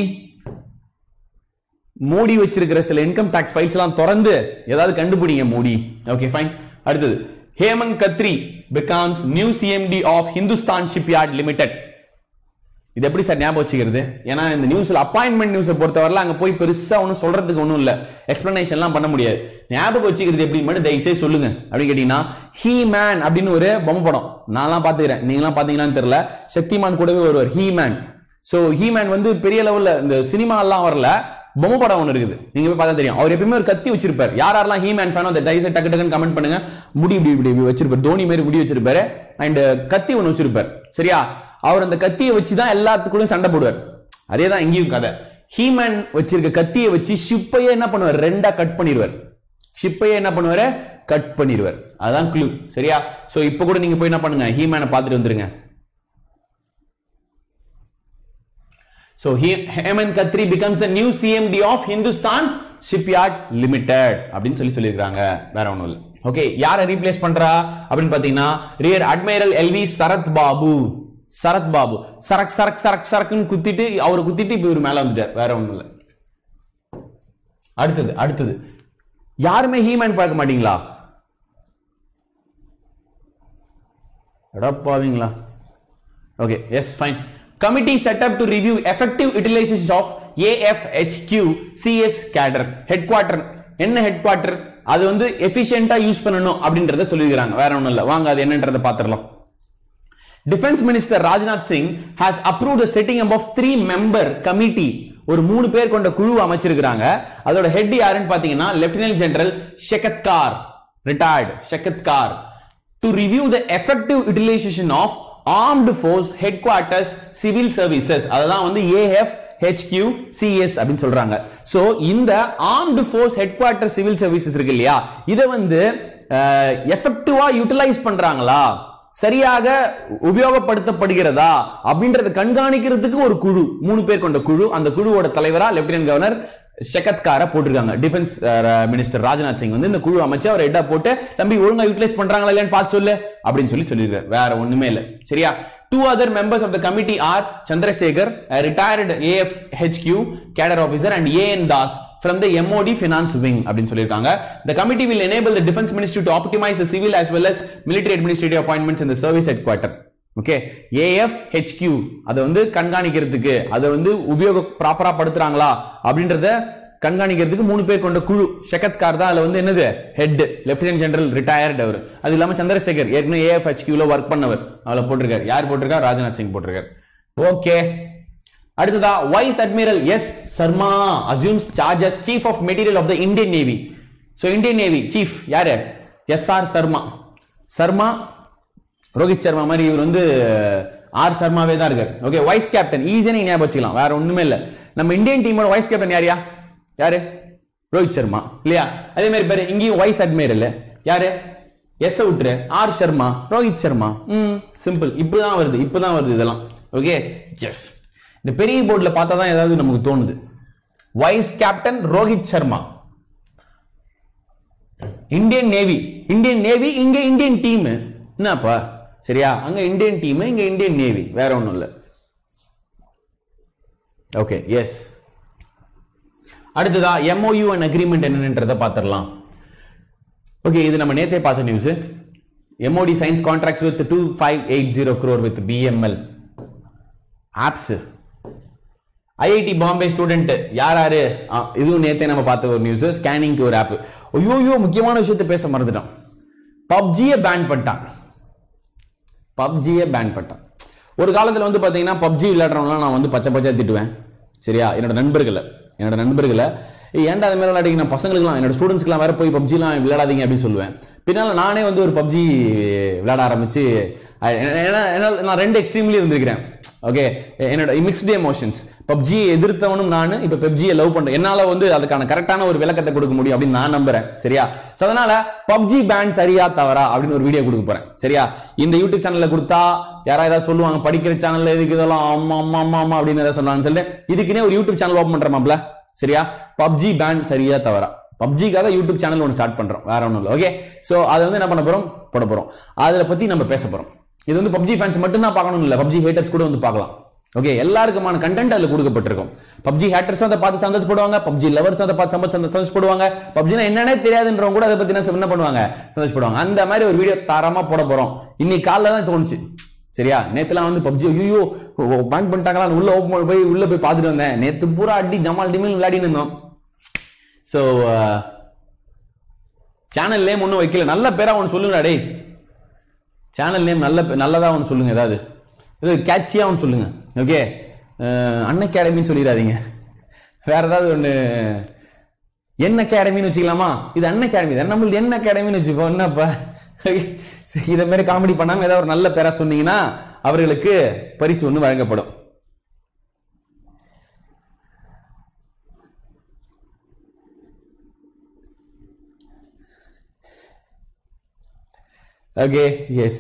மோடி வச்சிருக்கிற சில இன்கம் டாக்ஸ் ஃபைல்ஸ் எல்லாம் திறந்து ஏதாவது கண்டுபிடிங்க மோடி. Okay fine. அடுத்தது Hemant Kadri becomes new C M D of Hindustan Shipyard Limited. இது எப்படி சார் ஞாபகம் வச்சுக்கிறது? ஏன்னா இந்த நியூஸ்ல அப்பாயின்மெண்ட் நியூஸை பொறுத்தவரை அங்க போய் பெருசா ஒன்றும் சொல்றதுக்கு ஒன்றும் இல்ல, எக்ஸ்பிளனேஷன் எல்லாம் பண்ண முடியாது. ஞாபகம் வச்சுக்கிறது எப்படி மட்டும் தயவுசெய்து சொல்லுங்க அப்படின்னு கேட்டீங்கன்னா, ஹீ மேன் அப்படின்னு ஒரு பொம்மை படம் நான்லாம் பாத்துக்கிறேன், நீங்களாம் பாத்தீங்கன்னான்னு தெரியல. சக்திமான் கூடவே வருவார் He Man. So He Man வந்து பெரிய லெவல்ல இந்த சினிமா எல்லாம் வரல, பொம்மை படம் ஒன்று இருக்குது, நீங்க போய் பார்த்தா தெரியும். அவர் எப்பயுமே ஒரு கத்தி வச்சிருப்பாரு. யாரெல்லாம் ஹீ மேன் ஃபேனோ அந்த தயவுசெய்து டக்கு டக்குன்னு கமெண்ட் பண்ணுங்க. முடி இப்படி இப்படி வச்சிருப்பாரு, தோனி மாதிரி முடி வச்சிருப்பாரு, அண்ட் கத்தி ஒன்று வச்சிருப்பாரு. சரியா? அவர் அந்த கத்தியை வச்சுதான் எல்லாத்துக்குள்ளும் சண்டை போடுவார். அதே தான் இங்கேயும் கதை. ஹீமேன் வச்சிருக்க கத்தியை வச்சு ஷிப்பையே என்ன பண்ணுவார்? ரெண்டா கட் பண்ணிடுவார். ஷிப்பையே என்ன பண்ணுவாரு? கட் பண்ணிடுவார். அதான் க்ளூ. சரியா? சோ இப்போ கூட நீங்க போய் என்ன பண்ணுங்க, ஹீமேனை பார்த்துட்டு வந்துருங்க. So Hemant Khatri becomes the new C M D of Hindustan Shipyard Limited அப்படின்னு சொல்லி சொல்லிருக்காங்க. வேற ஒண்ணும் இல்ல. ஓகே, யாரை ரீப்ளேஸ் பண்றா அப்படின்னு பாத்தீங்கன்னா rear admiral LV Sarath Babu. Sarath Babu சரக் சரக் சரக் சரக்குன்னு குத்திட்டு அவரை குத்திட்டு இப்ப இவர் மேல வந்துட்டார். வேற ஒண்ணும் இல்ல. அடுத்தது அடுத்தது யாருமே ஹீமேன் பார்க்க மாட்டீங்களா? எடப்பாவீங்களா? Okay, yes fine. Committee set up to review effective utilization of A F H Q C S cadre. Headquarter என்ன headquarter? அது வந்து efficient ஆ யூஸ் பண்ணனும் அப்படின்றத சொல்லிருக்காங்க. வேற ஒண்ணும் இல்ல. வாங்க அது என்னன்றதை பாத்துறலாம். Defense Minister Rajnath Singh has approved the setting up of three member committee. ஒரு மூணு பேர் கொண்ட குழு அமைச்சிருக்காங்க. அதோட ஹெட் யாருன்னு பாத்தீங்கன்னா lieutenant general Shekatkar, retired Shekatkar, to review the effective utilization of Armed Force Headquarters Civil Services. அததான் வந்து A F H Q C S அப்படின்னு சொல்றாங்க. சோ இந்த Armed Force Headquarters Civil Services இருக்கு இல்லையா, இத வந்து எஃபெக்டிவா யூட்டிலைஸ் பண்றாங்களா, சரியாக உபயோகப்படுத்தப்படுகிறதா அப்படின்றத கண்காணிக்கிறதுக்கு ஒரு குழு, மூணு பேர் கொண்ட குழு. அந்த குழுவோட தலைவரா லெப்டினன்ட் கவர்னர் ஷெகத் காரை போட்டிருக்காங்க. டிஃபென்ஸ் மினிஸ்டர் ராஜ்நாத் சிங் வந்து இந்த குழு அமைச்சு அவர் ஹெட்டா போட்டு தம்பி ஒழுங்கா யூட்டிலைஸ் பண்றாங்களா இல்லையான்னு பார்த்து சொல்லு அப்படின்னு சொல்லி சொல்லியிருக்காரு. வேற ஒண்ணுமே இல்ல. சரியா? Two other members of the committee are Chandrasekhar, a retired A F H Q cadre officer, and A N Das from the M O D finance wing அப்படின்னு சொல்லியிருக்காங்க. The committee will enable the defense ministry to optimize the civil as well as military administrative appointments in the service headquarters. Okay, A F H Q அதை வந்து கண்காணிக்கிறதுக்கு, அதை வந்து உபயோக ப்ராப்பரா படுத்துறாங்களா அப்படின்றத கண்காணிக்கிறதுக்கு மூணு பேர் கொண்ட குழு. ஷகத் கார் தான் அதுல வந்து என்னது ஹெட், லெப்டினன்ட் ஜெனரல் ரிட்டையர்ட் அவர். அது இல்லாம சந்திரசேகர் ஏற்கனவே ஏஎஃப்ஹெச்கியூல ஒர்க் பண்ணவர், அவளை போட்டிருக்காரு. யார் போட்டிருக்கா? ராஜ்நாத் சிங் போட்டிருக்காரு. ஓகே, அடுத்ததா vice admiral S Sharma assumes charge as chief of material of the Indian Navy. So Indian Navy chief யாரு? S R Sharma. சர்மா ரோஹித் சர்மா மாதிரி இவர் வந்து ஆர் சர்மாவே தான் இருக்காரு. ஓகே, வைஸ் கேப்டன் ஈஸியா நீங்க ஞாபகம் வச்சுக்கலாம், வேற ஒண்ணுமே இல்ல. நம்ம இந்தியன் டீமோட வைஸ் கேப்டன் யாரியா? யாரு? ரோஹித் சர்மா இல்லையா? அதே மாதிரி பேரு இங்கேயும் வைஸ் அட்மிரல் யாரு? எஸ் விட்டுரு, ஆர் சர்மா, ரோஹித் சர்மா. ம் சிம்பிள். இப்பதான் வருது, இப்பதான் வருது இதெல்லாம். Okay, yes. இந்த பெரிய போர்டுல பார்த்தா தான் ஏதாவது நமக்கு தோணுது. Vice captain Rohit Sharma, Indian Navy. Indian Navy இங்க இந்தியன் டீம் என்னப்பா? சரியா? அங்க இந்தியன் டீம், இங்க இந்தியன் நேவி, வேற ஒண்ணும் இல்ல. Okay, yes. அடுத்ததா எம்ஓயு அண்ட் அக்ரிமெண்ட் என்னன்றத பாத்திரலாம். ஓகே, இது நம்ம நேத்தே பார்த்த news. MOD signs contracts with two thousand five hundred eighty crore with B M L apps. IIT Bombay student யார் யாரு? இதுவும் நேத்தே நம்ம பார்த்த ஒரு நியூஸ். ஸ்கேனிங்க்கு ஒரு ஆப். ஐயோ, முக்கியமான விஷயத்தை பேச மறந்துட்டான். பப்ஜியை பேன் பண்ணிட்டான். பப்ஜியை பேன் பண்ணிட்டான். ஒரு காலத்தில் வந்து பார்த்தீங்கன்னா பப்ஜி விளையாடுறவங்களாம் நான் வந்து பச்சை பச்சை திட்டுவேன். சரியா? என்னோட நண்பர்களை என்னோட நண்பர்களை ஏன்டா அது மாதிரி விளையாடிங்க, நான் பசங்களுக்குலாம் என்னோட ஸ்டூடெண்ட்ஸ்க்குலாம் வேற போய் பப்ஜிலாம் விளையாடாதீங்க அப்படின்னு சொல்லுவேன். பின்னால் நானே வந்து ஒரு பப்ஜி விளையாட ஆரம்பிச்சு நான் ரெண்டு எக்ஸ்ட்ரீம்லி இருந்திருக்கிறேன். ஓகே, என்னோட மிக்ஸ்டு எமோஷன்ஸ். பப்ஜியை எதிர்த்தவனும் நான், இப்போ பப்ஜியை லவ் பண்றேன். என்னால வந்து அதுக்கான கரெக்டான ஒரு விளக்கத்தை கொடுக்க முடியும் அப்படின்னு நான் நம்புறேன். சரியா? சோ அதனால பப்ஜி பேன் சரியா தவறா அப்படின்னு ஒரு வீடியோ கொடுக்க போறேன். சரியா? இந்த யூடியூப் சேனல்ல கொடுத்தா யாராவது ஏதாவது சொல்லுவாங்க, படிக்கிற சேனல்ல எதுக்கு இதெல்லாம் அம்மா அம்மா அம்மா அம்மா அப்படின்னு ஏதாவது சொன்னான்னு சொல்லிட்டு இதுக்குன்னே ஒரு யூடியூப் சேனல் ஓப்பன் பண்றோம்ல. சரியா? பப்ஜி பேன் சரியா தவறா? பப்ஜிக்காக யூடியூப் சேனல் ஒன்று ஸ்டார்ட் பண்றோம், வேற ஒன்றும் இல்லை. ஓகே, சோ அதை வந்து என்ன பண்ண போறோம்? போட போறோம். அதை பத்தி நம்ம பேச போறோம். இது வந்து பப்ஜி ஃபேன்ஸ் மட்டும் தான் பார்க்கணும் இல்ல, பப்ஜி ஹேட்டர்ஸ் கூட வந்து பார்க்கலாம். ஓகே, எல்லாருக்குமான கண்டென்ட் அதுல கொடுக்கப்பட்டிருக்கும். பப்ஜி ஹேட்டர்ஸ் அதை பார்த்து சந்தோஷப்படுவாங்க, பப்ஜி லவர்ஸ் அதை பார்த்து சந்தோஷப்படுவாங்க, பப்ஜினா என்னன்னே தெரியாதுன்றவங்க கூட அதை பத்தி என்ன பண்ணுவாங்க? சந்தோஷப்படுவாங்க. அந்த மாதிரி ஒரு வீடியோ தாராளமா போட போறோம். இன்னைக்கு காலைல தான் தோணுச்சு. சரியா? நேத்துலாம் வந்து பப்ஜி ஐயோ பேன் பண்ணிட்டாங்களா, உள்ள ஓப்பன் போய் உள்ள போய் பார்த்துட்டு வந்தேன். நேத்து பூரா அடி ஜமால் டிமில் விளையாடின்னு இருந்தோம். சோ சேனல் நேம் ஒன்றும் வைக்கல. நல்ல பேரா ஒன்று சொல்லுங்க டே. சேனல் நேம் நல்ல நல்லதா ஒன்று சொல்லுங்க, ஏதாவது இது கேட்சியா ஒன்று சொல்லுங்க. ஓகே, அன் அகாடமின்னு சொல்லிடாதீங்க. வேற ஏதாவது ஒன்று என்ன அகாடமின்னு வச்சுக்கலாமா? இது அன் அகாடமி தான், நம்மளுது என்ன அகாடமின்னு வச்சுப்போம். என்னப்பா இதை மாதிரி காமெடி பண்ணாம ஏதாவது ஒரு நல்ல பேரா சொன்னீங்கன்னா அவர்களுக்கு பரிசு ஒன்று வழங்கப்படும். Okay, yes.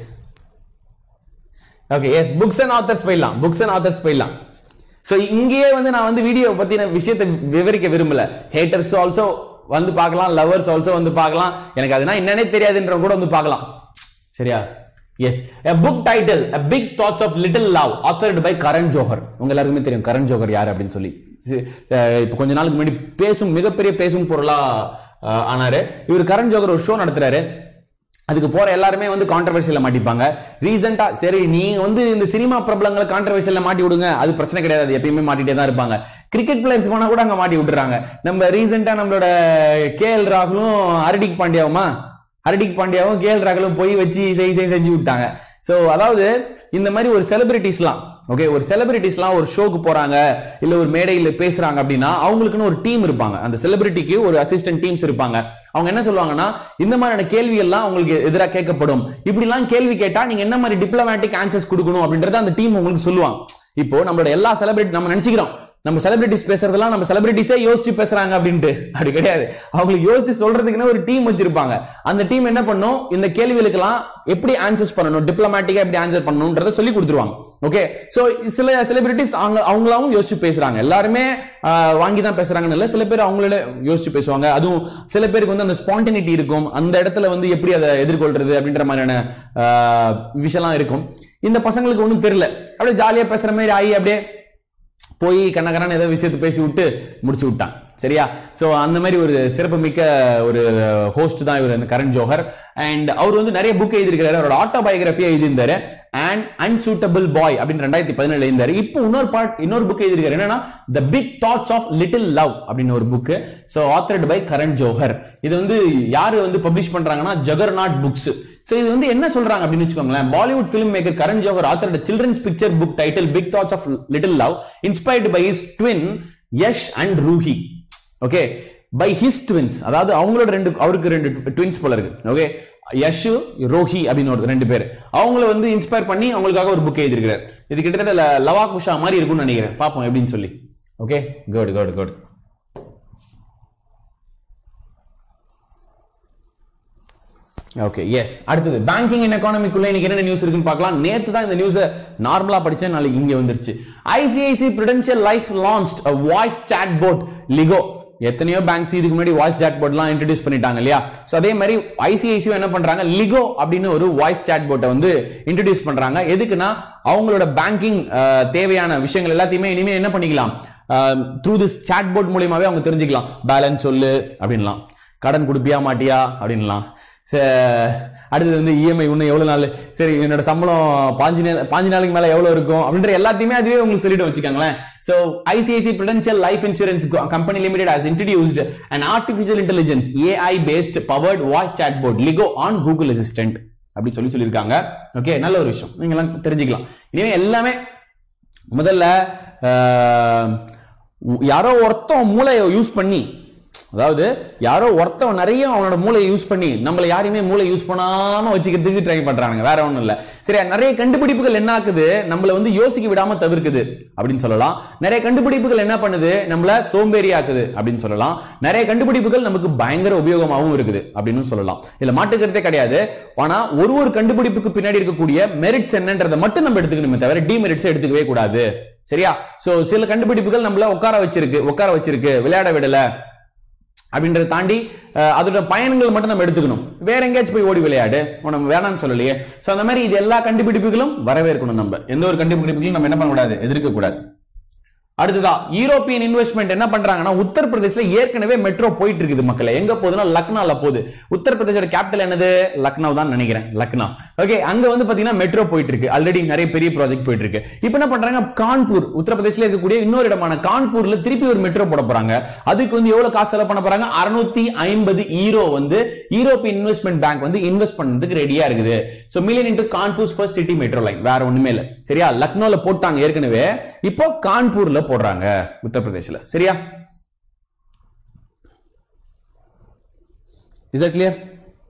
Okay, yes. Books and authors போயிடலாம். புக்ஸ் அண்ட் ஆத்தர்ஸ் போயிடலாம். சோ இங்கேயே வந்து நான் வந்து வீடியோ பத்தின விஷயத்தை விவரிக்க விரும்பல. ஹேட்டர்ஸ் ஆல்சோ வந்து பார்க்கலாம், லவர்ஸ் ஆல்சோ வந்து பார்க்கலாம். எனக்கு அதுனா என்னன்னே தெரியாதுன்ற கூட வந்து பார்க்கலாம். சரியா? Yes. a book title a big thoughts of little love authored by Karan Johar. உங்க எல்லாருக்குமே தெரியும் கரண் ஜோஹர் யார் அப்படின்னு சொல்லி. இப்போ கொஞ்ச நாளுக்கு முன்னாடி பேசும் மிகப்பெரிய பேசும் பொருளா ஆனாரு இவர். கரண் ஜோஹர் ஒரு ஷோ நடத்துறாரு. அதுக்கு போற எல்லாருமே வந்து கான்ட்ரவர்சியில மாட்டிப்பாங்க. ரீசெண்டா சரி நீங்க வந்து இந்த சினிமா பிரபலங்களை கான்ட்ரவர்சியில மாட்டி விடுங்க, அது பிரச்சனை கிடையாது, எப்பயுமே மாட்டிட்டே தான் இருப்பாங்க. கிரிக்கெட் பிளேயர்ஸ் போனா கூட அங்க மாட்டி விட்டுறாங்க. நம்ம ரீசெண்டா நம்மளோட கே எல் ராகுலும் ஹர்திக் பாண்டியாவுமா ஹர்திக் பாண்டியாவும் கே எல் ராகுலும் போய் வச்சு செய் செய் செஞ்சு விட்டாங்க. சோ அதாவது இந்த மாதிரி ஒரு செலிபிரிட்டிஸ்லாம் ஓகே ஒரு செலிபிரிட்டிஸ்லாம் ஒரு ஷோக்கு போறாங்க இல்ல ஒரு மேடையில் பேசுறாங்க அப்படின்னா அவங்களுக்குன்னு ஒரு டீம் இருப்பாங்க. அந்த செலிபிரிட்டிக்கு ஒரு அசிஸ்டன்ட் டீம்ஸ் இருப்பாங்க. அவங்க என்ன சொல்லுவாங்கன்னா இந்த மாதிரியான கேள்வி எல்லாம் உங்களுக்கு எதிராக கேட்கப்படும், இப்படி எல்லாம் கேள்வி கேட்டா நீங்க என்ன மாதிரி டிப்ளமேட்டிக் ஆன்சர்ஸ் கொடுக்கணும் அப்படின்றத அந்த டீம் உங்களுக்கு சொல்லுவாங்க. இப்போ நம்மளோட எல்லா செலிபிரிட்டி நம்ம நினைச்சுக்கிறோம் நம்ம செலிபிரிட்டிஸ் பேசுறதெல்லாம் நம்ம செலிபிரிட்டிஸே யோசிச்சு பேசுறாங்க அப்படின்ட்டு. அப்படி கிடையாது. அவங்களுக்கு யோசிச்சு சொல்றதுக்குன்னு ஒரு டீம் வச்சிருப்பாங்க. அந்த டீம் என்ன பண்ணும், இந்த கேள்விகளுக்கெல்லாம் எப்படி ஆன்சர்ஸ் பண்ணணும், டிப்ளமேட்டிக்கா எப்படி ஆன்சர் பண்ணணும்ன்றத சொல்லி கொடுத்துருவாங்க. ஓகே சோ சில செலிபிரிட்டிஸ் அவங்க அவங்களாவும் யோசிச்சு பேசுறாங்க. எல்லாருமே வாங்கி தான் பேசுறாங்கன்னு இல்ல, சில பேர் அவங்களே யோசிச்சு பேசுவாங்க. அதுவும் சில பேருக்கு வந்து அந்த ஸ்பான்டனிட்டி இருக்கும், அந்த இடத்துல வந்து எப்படி அதை எதிர்கொள்றது அப்படின்ற மாதிரியான விஷயம்லாம் இருக்கும். இந்த பசங்களுக்கு ஒன்றும் தெரியல, அப்படியே ஜாலியா பேசுற மாதிரி ஆகி அப்படியே போய் கண்ணகரான ஏதோ விஷயத்தை பேசி விட்டு முடிச்சு விட்டான். சரியா? சோ அந்த மாதிரி ஒரு சிறப்பு மிக்க ஒரு ஹோஸ்ட் தான் இவர், அந்த கரண் ஜோஹர். அண்ட் அவர் வந்து நிறைய புக் எழுதியிருக்காரு. அவரோட ஆட்டோபயோகிராஃபி எழுதியிருந்தாரு, அண்ட் அன்சூட்டபிள் பாய் அப்படின்னு ரெண்டாயிரத்தி பதினேழு எழுந்தாரு. இப்போ இன்னொரு பார்ட் இன்னொரு புக் எழுதியிருக்காரு, என்னன்னா the big thoughts of little love அப்படின்னு ஒரு book. So authored by Karan Johar. இது வந்து யாரு வந்து பப்ளிஷ் பண்றாங்கன்னா ஜகர்நாட் புக்ஸ். சோ இது வந்து என்ன சொல்றாங்க அப்படின்னு வச்சுக்கோங்களேன், Bollywood film maker Karan Johar authored children's picture book title big thoughts of little love inspired by his twin Yash and Roohi. Okay, by his twins, அதாவது அவங்களோட ரெண்டு, அவருக்கு ரெண்டு ட்வின்ஸ் போல இருக்கு. ஓகே, யஷ் ரோஹி அப்படின்னு ரெண்டு பேர், அவங்கள வந்து இன்ஸ்பயர் பண்ணி அவங்களுக்காக ஒரு புக் எழுதியிருக்கிறார். இது கிட்டத்தட்ட லவா குஷா மாதிரி இருக்கும்னு நினைக்கிறேன், பாப்போம் எப்படின்னு சொல்லி. Okay, good good good. Okay, yes. அடுத்தது பேங்கிங் அண்ட் எக்கானமிக்குள்ள இன்னைக்கு என்ன நியூஸ் இருக்குன்னு பார்க்கலாம். நேத்து தான் இந்த நியூஸ் நார்மலா படிச்சேன், நாளைக்கு இங்க வந்துருச்சு. ICICI Prudential Life launched a voice chatbot Ligo. எத்தனையோ பேங்க்ஸ் இதுக்கு முன்னாடி வாய்ஸ் சாட்போட்லாம் இன்ட்ரோடியூஸ் பண்ணிட்டாங்க இல்லையா? சோ அதே மாதிரி ஐசிஐசிஐ என்ன பண்றாங்க, லிகோ அப்படின்னு ஒரு வாய்ஸ் சாட்போட்டை வந்து இன்ட்ரோடியூஸ் பண்றாங்க. எதுக்குன்னா அவங்களோட பேங்கிங் தேவையான விஷயங்கள் எல்லாத்தையுமே இனிமே என்ன பண்ணிக்கலாம், த்ரூ திஸ் சாட்போட் மூலமாவே அவங்க தெரிஞ்சுக்கலாம். பேலன்ஸ் சொல்லு அப்படின்லாம், கடன் கொடுப்பியா மாட்டியா அப்படின்லாம். அடுத்தது வந்து இஎம்ஐ இன்னும் எவ்வளவு நாள், சரி என்னோட சம்பளம் பாஞ்சு நாள் பாஞ்சு நாளைக்கு மேல எவ்வளவு இருக்கும் அப்படின்ற எல்லாத்தையுமே அதுவே உங்களுக்கு சொல்லிட்டு வச்சுக்காங்களேன். So ICICI Prudential Life Insurance Company Limited has introduced an artificial intelligence A I based powered voice chatbot Ligo on Google Assistant அப்படி சொல்லி சொல்லியிருக்காங்க. ஓகே, நல்ல ஒரு விஷயம், நீங்க எல்லாம் தெரிஞ்சுக்கலாம். இனிமே எல்லாமே முதல்ல யாரோ ஒருத்தன் மூளையை யூஸ் பண்ணி, அதாவது யாரோ ஒருத்தவன் நிறைய அவனோட மூளையை யூஸ் பண்ணி நம்மள யாரையுமே மூளை யூஸ் பண்ணாம வச்சுக்கிறதுக்கு ட்ரை பண்றாங்க, வேற ஒண்ணும் இல்ல. சரியா? நிறைய கண்டுபிடிப்புகள் என்ன ஆக்குது, நம்மள வந்து யோசிக்க விடாம தவிர்க்குது அப்படின்னு சொல்லலாம். நிறைய கண்டுபிடிப்புகள் என்ன பண்ணுது, நம்மள சோம்பேறி ஆக்குது அப்படின்னு சொல்லலாம். நிறைய கண்டுபிடிப்புகள் நமக்கு பயங்கர உபயோகமாகவும் இருக்குது அப்படின்னு சொல்லலாம். இதுல மாட்டுக்கிறதே கிடையாது. ஆனா ஒரு ஒரு கண்டுபிடிப்புக்கு பின்னாடி இருக்கக்கூடிய மெரிட்ஸ் என்னன்றதை மட்டும் நம்ம எடுத்துக்கணுமே தவிர டிமெரிட்ஸ் எடுத்துக்கவே கூடாது. சரியா? சோ சில கண்டுபிடிப்புகள் நம்மள உட்கார வச்சிருக்கு உட்கார வச்சிருக்கு விளையாட விடல அப்படின்றத தாண்டி அதோட பயன்கள் மட்டும் நம்ம எடுத்துக்கணும். வேற எங்கேயாச்சும் போய் ஓடி விளையாடு, நம்ம வேணாம்னு சொல்லலையே. சோ அந்த மாதிரி இது எல்லா கண்டுபிடிப்புகளும் வரவேற்கணும். நம்ம எந்த ஒரு கண்டுபிடிப்புகளையும் நம்ம என்ன பண்ணக்கூடாது, எதிர்க்க கூடாது. அடுத்ததா யூரோப்பியன் இன்வெஸ்ட்மெண்ட் என்ன பண்றாங்கன்னா, உத்தரப்பிரதேசல ஏற்கனவே மெட்ரோ போயிட்டு இருக்குது மக்களே. எங்க போகுதுன்னா லக்னோல போகுது. உத்தரப்பிரதேசோட கேபிட்டல் என்னது, லக்னோ தான் நினைக்கிறேன், லக்னோ. ஓகே, அங்க வந்து பாத்தீங்கன்னா மெட்ரோ போயிட்டு இருக்கு. ஆல்ரெடி நிறைய பெரிய ப்ராஜெக்ட் போயிட்டு இருக்கு. இப்போ என்ன பண்றாங்க, கான்பூர் உத்தரப்பிரதேசல இருக்கக்கூடிய இன்னொரு இடமான கான்பூர்ல திருப்பி ஒரு மெட்ரோ போட போறாங்க. அதுக்கு வந்து எவ்வளவு காசு செலவு பண்ண போறாங்க, அறுநூத்தி ஐம்பது ஈரோ வந்து யூரோப்பியன் இன்வெஸ்ட்மெண்ட் பேங்க் வந்து இன்வெஸ்ட் பண்ணதுக்கு ரெடியா இருக்குது. So million into Kanpur first city metro line, வேற ஒண்ணுமே இல்ல. சரியா? லக்னோல போட்டாங்க ஏற்கனவே, இப்போ கான்பூர்ல போடுறாங்க உத்தரப்பிரதேசல. சரியா? Is that clear?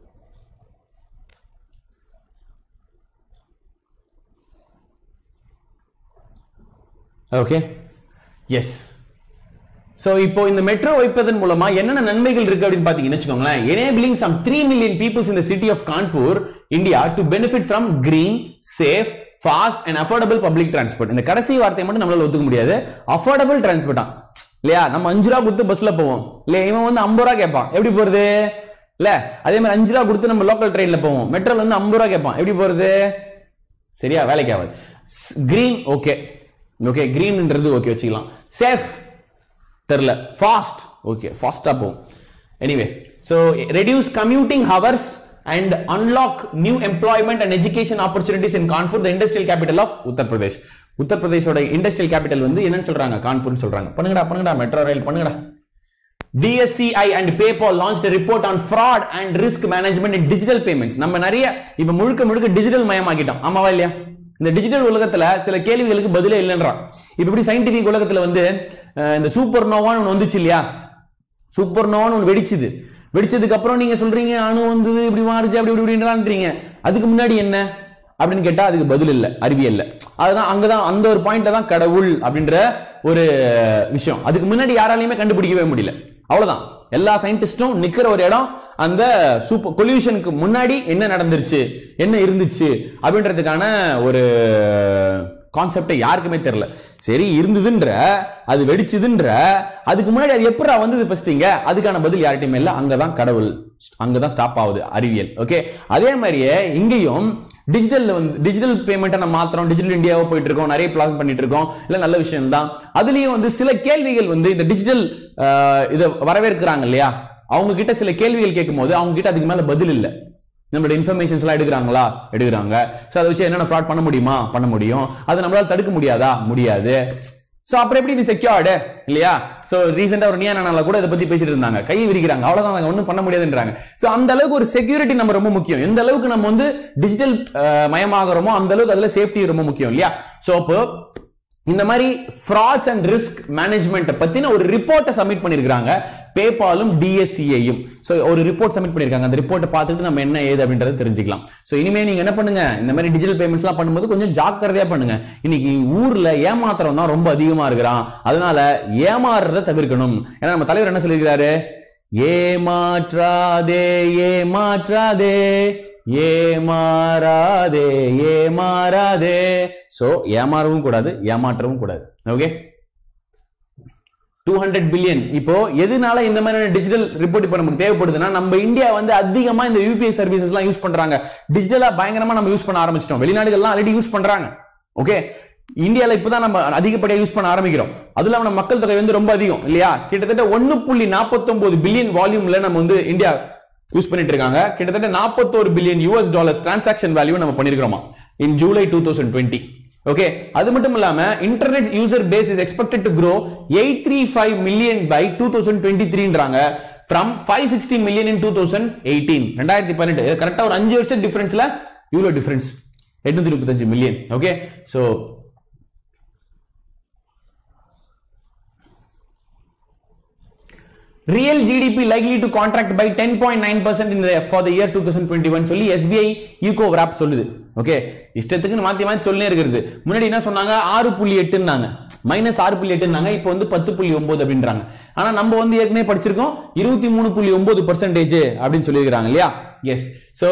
Okay. Yes. So இப்போ இந்த மெட்ரோ வைப்பதன் மூலமா என்னென்ன நன்மைகள் இருக்கு அப்படின்னு பாத்தீங்கன்னு வெச்சுக்கோங்களேன். enabling some three million people in the city of Kanpur, India to benefit from green, safe, fast and affordable public transport. இந்த கடைசி வார்த்தையை மட்டும் நம்மளால ஒத்துக்க முடியாது. affordable transport தான் இல்லையா? நம்ம அஞ்சு ரூபா கொடுத்து பஸ்ல போவோம் இல்ல, இவன் வந்து ஐம்பது ரூபா கேட்பான், எப்படி போறது இல்ல? அதே மாதிரி அஞ்சு ரூபா கொடுத்து நம்ம லோக்கல் ட்ரெயின்ல போவோம், மெட்ரோல வந்து ஐம்பது ரூபா கேட்பான், எப்படி போறது? சரியா? வேலைக்கு ஆகாது. கிரீன் ஓகே ஓகே கிரீன்ன்றது ஓகே வச்சுக்கலாம். சேஃப் தெரியல, ஃபாஸ்ட் ஓகே ஃபாஸ்டா போகும். Anyway, so reduce commuting hours and unlock new employment and education opportunities in Kanpur, the industrial capital of Uttar Pradesh. Uttar Pradesh oda industrial capital வந்து என்னன்னு சொல்றாங்க, கான்பூர்னு சொல்றாங்க. பண்ணுங்கடா பண்ணுங்கடா மெட்ரோ ரயில் பண்ணுங்கடா. D S C I and PayPal launched a report on fraud and risk management in digital payments. நம்ம நிறைய இப்ப முழுக்க முழுக்க டிஜிட்டல் மயமாக்கிட்டோம், ஆமாவா இல்லையா? இந்த டிஜிட்டல் உலகத்துல சில கேள்விகளுக்கு பதிலே இல்லைன்றான். இப்ப இப்படி சயின்டிபிக் உலகத்துல வந்து இந்த சூப்பர் நோவான்னு ஒன்று வந்துச்சு இல்லையா? சூப்பர் நோவான்னு ஒன்று வெடிச்சுது. வெடிச்சதுக்கு அப்புறம் நீங்க சொல்றீங்க அணு வந்து இப்படி மாறுச்சு அப்படி இப்படின்றான்றீங்க. அதுக்கு முன்னாடி என்ன அப்படின்னு கேட்டா அதுக்கு பதில் இல்ல, அறிவியல்ல. அதுதான் அங்கதான் அந்த ஒரு பாயிண்ட்ல தான் கடவுள் அப்படின்ற ஒரு விஷயம். அதுக்கு முன்னாடி யாராலையுமே கண்டுபிடிக்கவே முடியல. அவ்வளவுதான். எல்லா சயின்டிஸ்டும் நிக்கிற ஒரு இடம் அந்த சூப்பர் கொல்யூஷனுக்கு முன்னாடி என்ன நடந்துருச்சு, என்ன இருந்துச்சு அப்படின்றதுக்கான ஒரு கான்செப்டை யாருக்குமே தெரியல. சரி இருந்ததுன்ற, அது வெடிச்சதுன்ற, அதுக்கு முன்னாடி அது எப்படா வந்தது ஃபர்ஸ்ட், இங்க அதுக்கான பதில் யார்கிட்டயுமே இல்ல. அங்கதான் கடவுள் அங்கதான் ஸ்டாப் ஆகுது அறிவியல். ஓகே, அதே மாதிரியே இங்கேயும் டிஜிட்டல் வந்து டிஜிட்டல் பேமெண்ட்டை நம்ம மாத்திரம் டிஜிட்டல் இந்தியாவோ போயிட்டு இருக்கோம், நிறைய பிளான் பண்ணிட்டு இருக்கோம், இல்ல நல்ல விஷயம் தான். அதுலயும் வந்து சில கேள்விகள் வந்து இந்த டிஜிட்டல் இதை வரவேற்கிறாங்க இல்லையா, அவங்க கிட்ட சில கேள்விகள் கேட்கும் போது அவங்க கிட்ட அதுக்கு மேல பதில் இல்லை. நம்மளோட இன்ஃபர்மேஷன்ஸ் எல்லாம் எடுக்கிறாங்களா, எடுக்கிறாங்க. சோ அதை வச்சு என்னென்ன ஃப்ராட் பண்ண முடியுமா, பண்ண முடியும். அதை நம்மளால தடுக்க முடியாதா, முடியாது. சோ அப்புறம் எப்படி இது செக்யூர்டு இல்லையா? சோ ரீசெண்டா ஒரு நியானால கூட இதை பத்தி பேசிட்டு இருந்தாங்க, கை விரிக்கிறாங்க, அவ்வளவுதான், நாங்க ஒன்றும் பண்ண முடியாதுன்றாங்க. சோ அந்த அளவுக்கு ஒரு செக்யூரிட்டி நம்ம ரொம்ப முக்கியம். எந்த அளவுக்கு நம்ம வந்து டிஜிட்டல் மயமாகறோமோ அந்த அளவுக்கு அதுல சேஃப்டி ரொம்ப முக்கியம் இல்லையா? சோ அப்போ இந்த மாதிரி ஃப்ராட்ஸ் அண்ட் ரிஸ்க் மேனேஜ்மெண்ட் பத்தின ஒரு ரிப்போர்ட்டை சப்மிட் பண்ணிருக்காங்க பேபாலும் டிஎஸ்சியையும். சோ ஒரு ரிப்போர்ட் சப்மிட் பண்ணிருக்காங்க. அந்த ரிப்போர்ட்டை பார்த்துட்டு நம்ம என்ன ஏது அப்படின்றத தெரிஞ்சுக்கலாம். சோ இனிமே நீங்க என்ன பண்ணுங்க, இந்த மாதிரி டிஜிட்டல் பேமெண்ட்ஸ் எல்லாம் பண்ணும்போது கொஞ்சம் ஜாக்கிரதையா பண்ணுங்க. இன்னைக்கு ஊர்ல ஏமாத்திரம் தான் ரொம்ப அதிகமா இருக்கிறான், அதனால ஏமாறுறத தவிர்க்கணும். ஏன்னா நம்ம தலைவர் என்ன சொல்லியிருக்காரு, ஏமாற்றாதே ஏமாற்றாதே ஏமாறாதே ஏமாறாதே. சோ ஏமாறவும் கூடாது, ஏமாற்றவும் கூடாது. ஓகே, டூ ஹண்ட்ரட் பில்லியன் இப்போ எதனால இந்த மாதிரி டிஜிட்டல் ரிப்போர்ட் இப்ப நமக்கு தேவைப்படுதுன்னா, நம்ம இந்தியா வந்து அதிகமா இந்த யூபிஐ சர்வீசஸ் எல்லாம் யூஸ் பண்றாங்க. டிஜிட்டலா பயங்கரமா நம்ம யூஸ் பண்ண ஆரம்பிச்சிட்டோம். வெளிநாடுகள்லாம் ஆல்ரெடி யூஸ் பண்றாங்க. ஓகே, இந்தியால இப்பதான் நம்ம அதிகப்படியா யூஸ் பண்ண ஆரம்பிக்கிறோம். அதுல நம்ம மக்கள் தொகை வந்து ரொம்ப அதிகம் இல்லையா? கிட்டத்தட்ட ஒன்னு புள்ளி நாற்பத்தி ஒன்பது பில்லியன் வால்யூம்ல நம்ம வந்து இந்தியா யூஸ் பண்ணிட்டு இருக்காங்க. கிட்டத்தட்ட நாற்பத்தொரு billion US dollars transaction value நம்ம பண்ணிருக்கிறோமா in July two thousand twenty. Okay, அது மட்டும் இல்லாம internet user base is expected to grow eight three five million by two thousand twenty த்ரீன்றாங்க from five sixty million in two thousand eighteen. ரெண்டாயிரத்தி பதினெட்டு கரெக்டா ஒரு அஞ்சு வருஷம் டிஃபரன்ஸ்ல இவ்வளவு டிஃபரன்ஸ் எட்நூத்தி முப்பத்தஞ்சு million. Okay, so real G D P likely to contract by ten point nine percent in the for the year two thousand twenty-one சொல்லி S B I Eco Wrap சொல்லுது. ஓகே, இஷ்டத்துக்கு மாத்தி மாத்தி சொல்லினே இருக்குது. முன்னாடி என்ன சொன்னாங்க, ஆறு புள்ளி எட்டுன்னாங்க, மைனஸ் ஆறு புள்ளி எட்டுன்னாங்க, இப்போ வந்து பத்து புள்ளி ஒன்பது அப்படின்றாங்க. ஆனா நம்ம வந்து ஏற்கனவே படிச்சிருக்கோம் இருபத்தி மூணு புள்ளி ஒன்பது பர்சன்டேஜ் அப்படின்னு சொல்லியிருக்காங்க இல்லையா? எஸ், சோ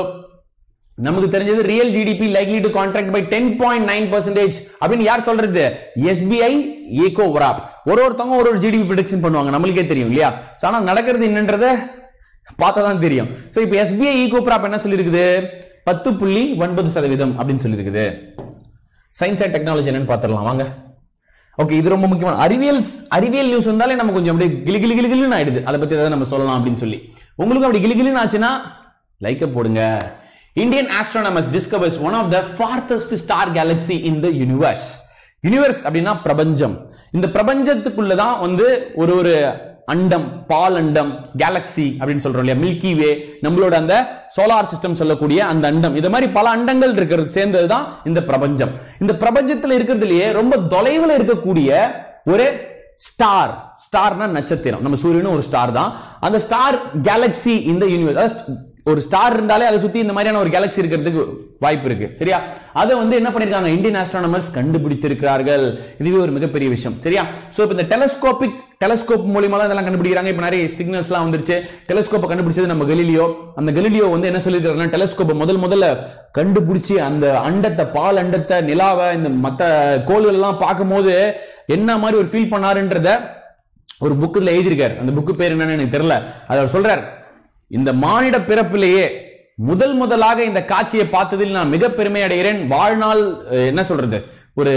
நமக்கு தெரிஞ்சது real GDP likely to contract by ten point nine percentage அப்படின்னு யார் சொல்றது? SBI Ecowrap. ஒரு ஒருத்தவங்க ஒரு ஒரு ஜிடிபி ப்ரெடிக்ஷன் பண்ணுவாங்க, நம்மளுக்கே தெரியும் இல்லையா? ஆனா நடக்கிறது என்னன்றத பார்த்தா தான் தெரியும். சோ இப்போ எஸ்பிஐ ஈகோ வராப் என்ன சொல்லியிருக்குது, பத்து புள்ளி ஒன்பது சதவீதம் அப்படின்னு சொல்லியிருக்குது. சயின்ஸ் அண்ட் டெக்னாலஜி என்னன்னு பார்த்துடலாம் வாங்க. ஓகே, இது ரொம்ப முக்கியமான அறிவியல் அறிவியல் நியூஸ் வந்தாலே நமக்கு கொஞ்சம் அப்படியே கிளி கிளி கிளி கிளின்னு ஆயிடுது. அதை பத்தி ஏதாவது நம்ம சொல்லலாம் அப்படின்னு சொல்லி உங்களுக்கு அப்படி கிளி கிளின்னு ஆச்சுன்னா லைக்க போடுங்க. Indian astronomers discovers one of the farthest star galaxy in the universe. Universe அப்படின்னா பிரபஞ்சம். இந்த பிரபஞ்சத்துக்குள்ள தான் வந்து ஒரு ஒரு அண்டம், பால் அண்டம், கேலக்சி அப்படின்னு சொல்றோம் இல்லையா, மில்கி வே, நம்மளோட அந்த சோலார் சிஸ்டம் சொல்லக்கூடிய அந்த அண்டம், இது மாதிரி பல அண்டங்கள் இருக்கிறது சேர்ந்தது தான் இந்த பிரபஞ்சம். இந்த பிரபஞ்சத்துல இருக்கிறதுலயே ரொம்ப தொலைவில் இருக்கக்கூடிய ஒரு ஸ்டார், ஸ்டார்னா நட்சத்திரம், நம்ம சூரியனும் ஒரு ஸ்டார் தான். அந்த ஸ்டார் கேலக்சி இந்த யூனிவர்ஸ், ஒரு ஸ்டார் இருந்தாலே அதை சுத்தி இந்த மாதிரியான ஒரு கேலக்சி இருக்கிறதுக்கு வாய்ப்பு இருக்கு சரியா? அதை வந்து என்ன பண்ணிருக்காங்க, இந்தியன் ஆஸ்ட்ரோனமர்ஸ் கண்டுபிடித்திருக்கிறார்கள். இதுவே ஒரு மிகப்பெரிய விஷயம் சரியா? சோ இப்போ இந்த டெலஸ்கோபிக் டெலஸ்கோப் மூலமா தான் இதெல்லாம் கண்டுபிடிக்கிறாங்க. இப்போ நிறைய சிக்னல்ஸ் எல்லாம் வந்துருச்சு. டெலஸ்கோப்பை கண்டுபிடிச்சது நம்ம கெலிலியோ. அந்த கெலிலியோ வந்து என்ன சொல்லியிருக்காருன்னா, டெலஸ்கோப்பை முதல் முதல்ல கண்டுபிடிச்சி அந்த அண்டத்தை, பால் அண்டத்தை, நிலாவை, இந்த மற்ற கோள்கள் எல்லாம் பார்க்கும் போது என்ன மாதிரி ஒரு ஃபீல் பண்ணாருன்றத ஒரு புக்குல எழுதியிருக்காரு. அந்த புக்கு பேர் என்னன்னு எனக்கு தெரியல. அதை சொல்றார், இந்த மானிட பிறப்பிலேயே முதல் முதலாக இந்த காட்சியை பார்த்ததில் நான் மிக பெருமை அடைகிறேன். வாழ்நாள் என்ன சொல்றது, ஒரு